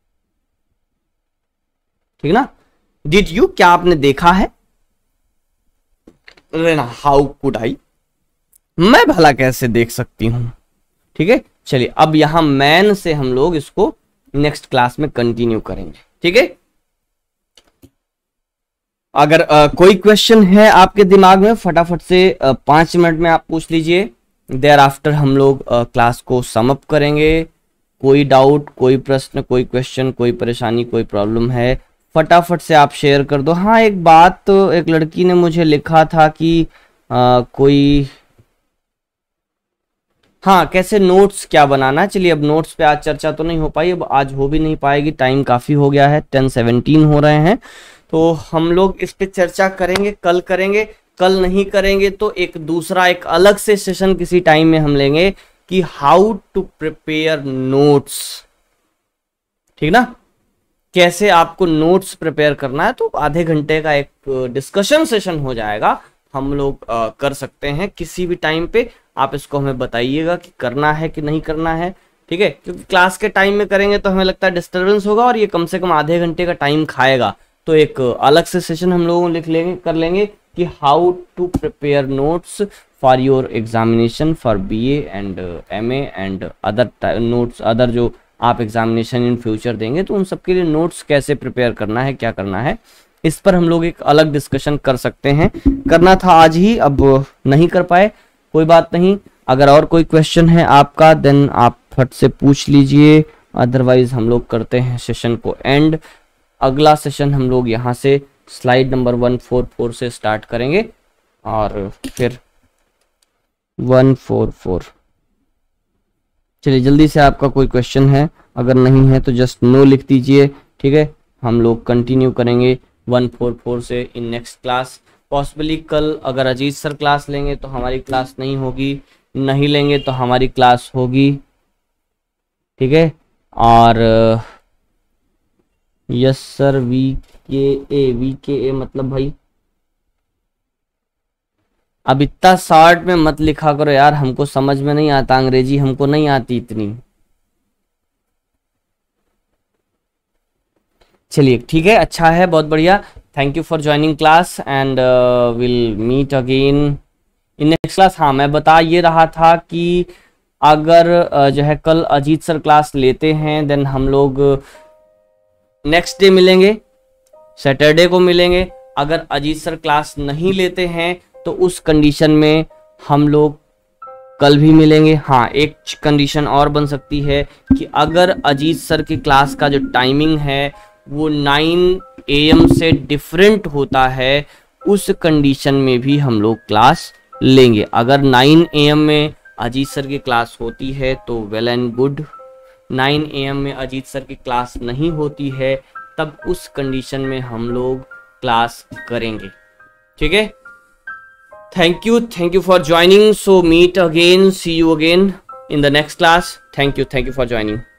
ठीक ना। डिड यू, क्या आपने देखा है? हाउ कुड आई, मैं भला कैसे देख सकती हूं, ठीक है। चलिए अब यहां मैन से हम लोग इसको नेक्स्ट क्लास में कंटिन्यू करेंगे, ठीक है। अगर कोई क्वेश्चन है आपके दिमाग में, फटाफट से 5 मिनट में आप पूछ लीजिए। देयर आफ्टर हम लोग क्लास को सम अप करेंगे। कोई डाउट, कोई प्रश्न, कोई क्वेश्चन, कोई परेशानी, कोई प्रॉब्लम है, फटाफट से आप शेयर कर दो। हाँ एक बात, तो एक लड़की ने मुझे लिखा था कि कोई, हाँ कैसे नोट्स क्या बनाना। चलिए अब नोट्स पे आज चर्चा तो नहीं हो पाई, अब आज हो भी नहीं पाएगी, टाइम काफ़ी हो गया है, 10:17 हो रहे हैं। तो हम लोग इस पे चर्चा करेंगे, कल करेंगे। कल नहीं करेंगे तो एक दूसरा, एक अलग से सेशन किसी टाइम में हम लेंगे कि हाउ टू प्रिपेयर नोट्स, ठीक ना, कैसे आपको नोट्स प्रिपेयर करना है। तो आधे घंटे का एक डिस्कशन सेशन हो जाएगा, हम लोग कर सकते हैं किसी भी टाइम पे। आप इसको हमें बताइएगा कि करना है कि नहीं करना है, ठीक है। क्योंकि क्लास के टाइम में करेंगे तो हमें लगता है डिस्टर्बेंस होगा और ये कम से कम आधे घंटे का टाइम खाएगा। तो एक अलग से सेशन हम लोग लिख लेंगे, कर लेंगे कि how to prepare notes for your examination for BA and MA and other notes, other जो आप एग्जामिनेशन इन फ्यूचर देंगे तो उन सबके लिए नोट्स कैसे प्रिपेयर करना है, क्या करना है, इस पर हम लोग एक अलग डिस्कशन कर सकते हैं। करना था आज ही, अब नहीं कर पाए, कोई बात नहीं। अगर और कोई क्वेश्चन है आपका देन आप फट से पूछ लीजिए, अदरवाइज हम लोग करते हैं सेशन को एंड। अगला सेशन हम लोग यहाँ से स्लाइड नंबर 144 से स्टार्ट करेंगे और फिर 144। चलिए जल्दी से आपका कोई क्वेश्चन है, अगर नहीं है तो जस्ट नो लिख दीजिए, ठीक है। हम लोग कंटिन्यू करेंगे 144 से इन नेक्स्ट क्लास। पॉसिबली कल अगर अजीत सर क्लास लेंगे तो हमारी क्लास नहीं होगी, नहीं लेंगे तो हमारी क्लास होगी, ठीक है। और यस सर VKA मतलब भाई अब इतना शॉर्ट में मत लिखा करो यार, हमको समझ में नहीं आता, अंग्रेजी हमको नहीं आती इतनी। चलिए ठीक है, अच्छा है, बहुत बढ़िया। Thank you for joining class and will meet again in next class. हाँ मैं बता ये रहा था कि अगर जो है कल अजीत सर क्लास लेते हैं देन हम लोग नेक्स्ट डे मिलेंगे, सैटरडे को मिलेंगे। अगर अजीत सर क्लास नहीं लेते हैं तो उस कंडीशन में हम लोग कल भी मिलेंगे। हाँ एक कंडीशन और बन सकती है कि अगर अजीत सर की क्लास का जो टाइमिंग है वो 9 AM से डिफरेंट होता है, उस कंडीशन में भी हम लोग क्लास लेंगे। अगर 9 AM में अजीत सर की क्लास होती है तो वेल एंड गुड, 9 AM में अजीत सर की क्लास नहीं होती है तब उस कंडीशन में हम लोग क्लास करेंगे, ठीक है। Thank you for joining. So meet again, see you again in the next class. Thank you for joining.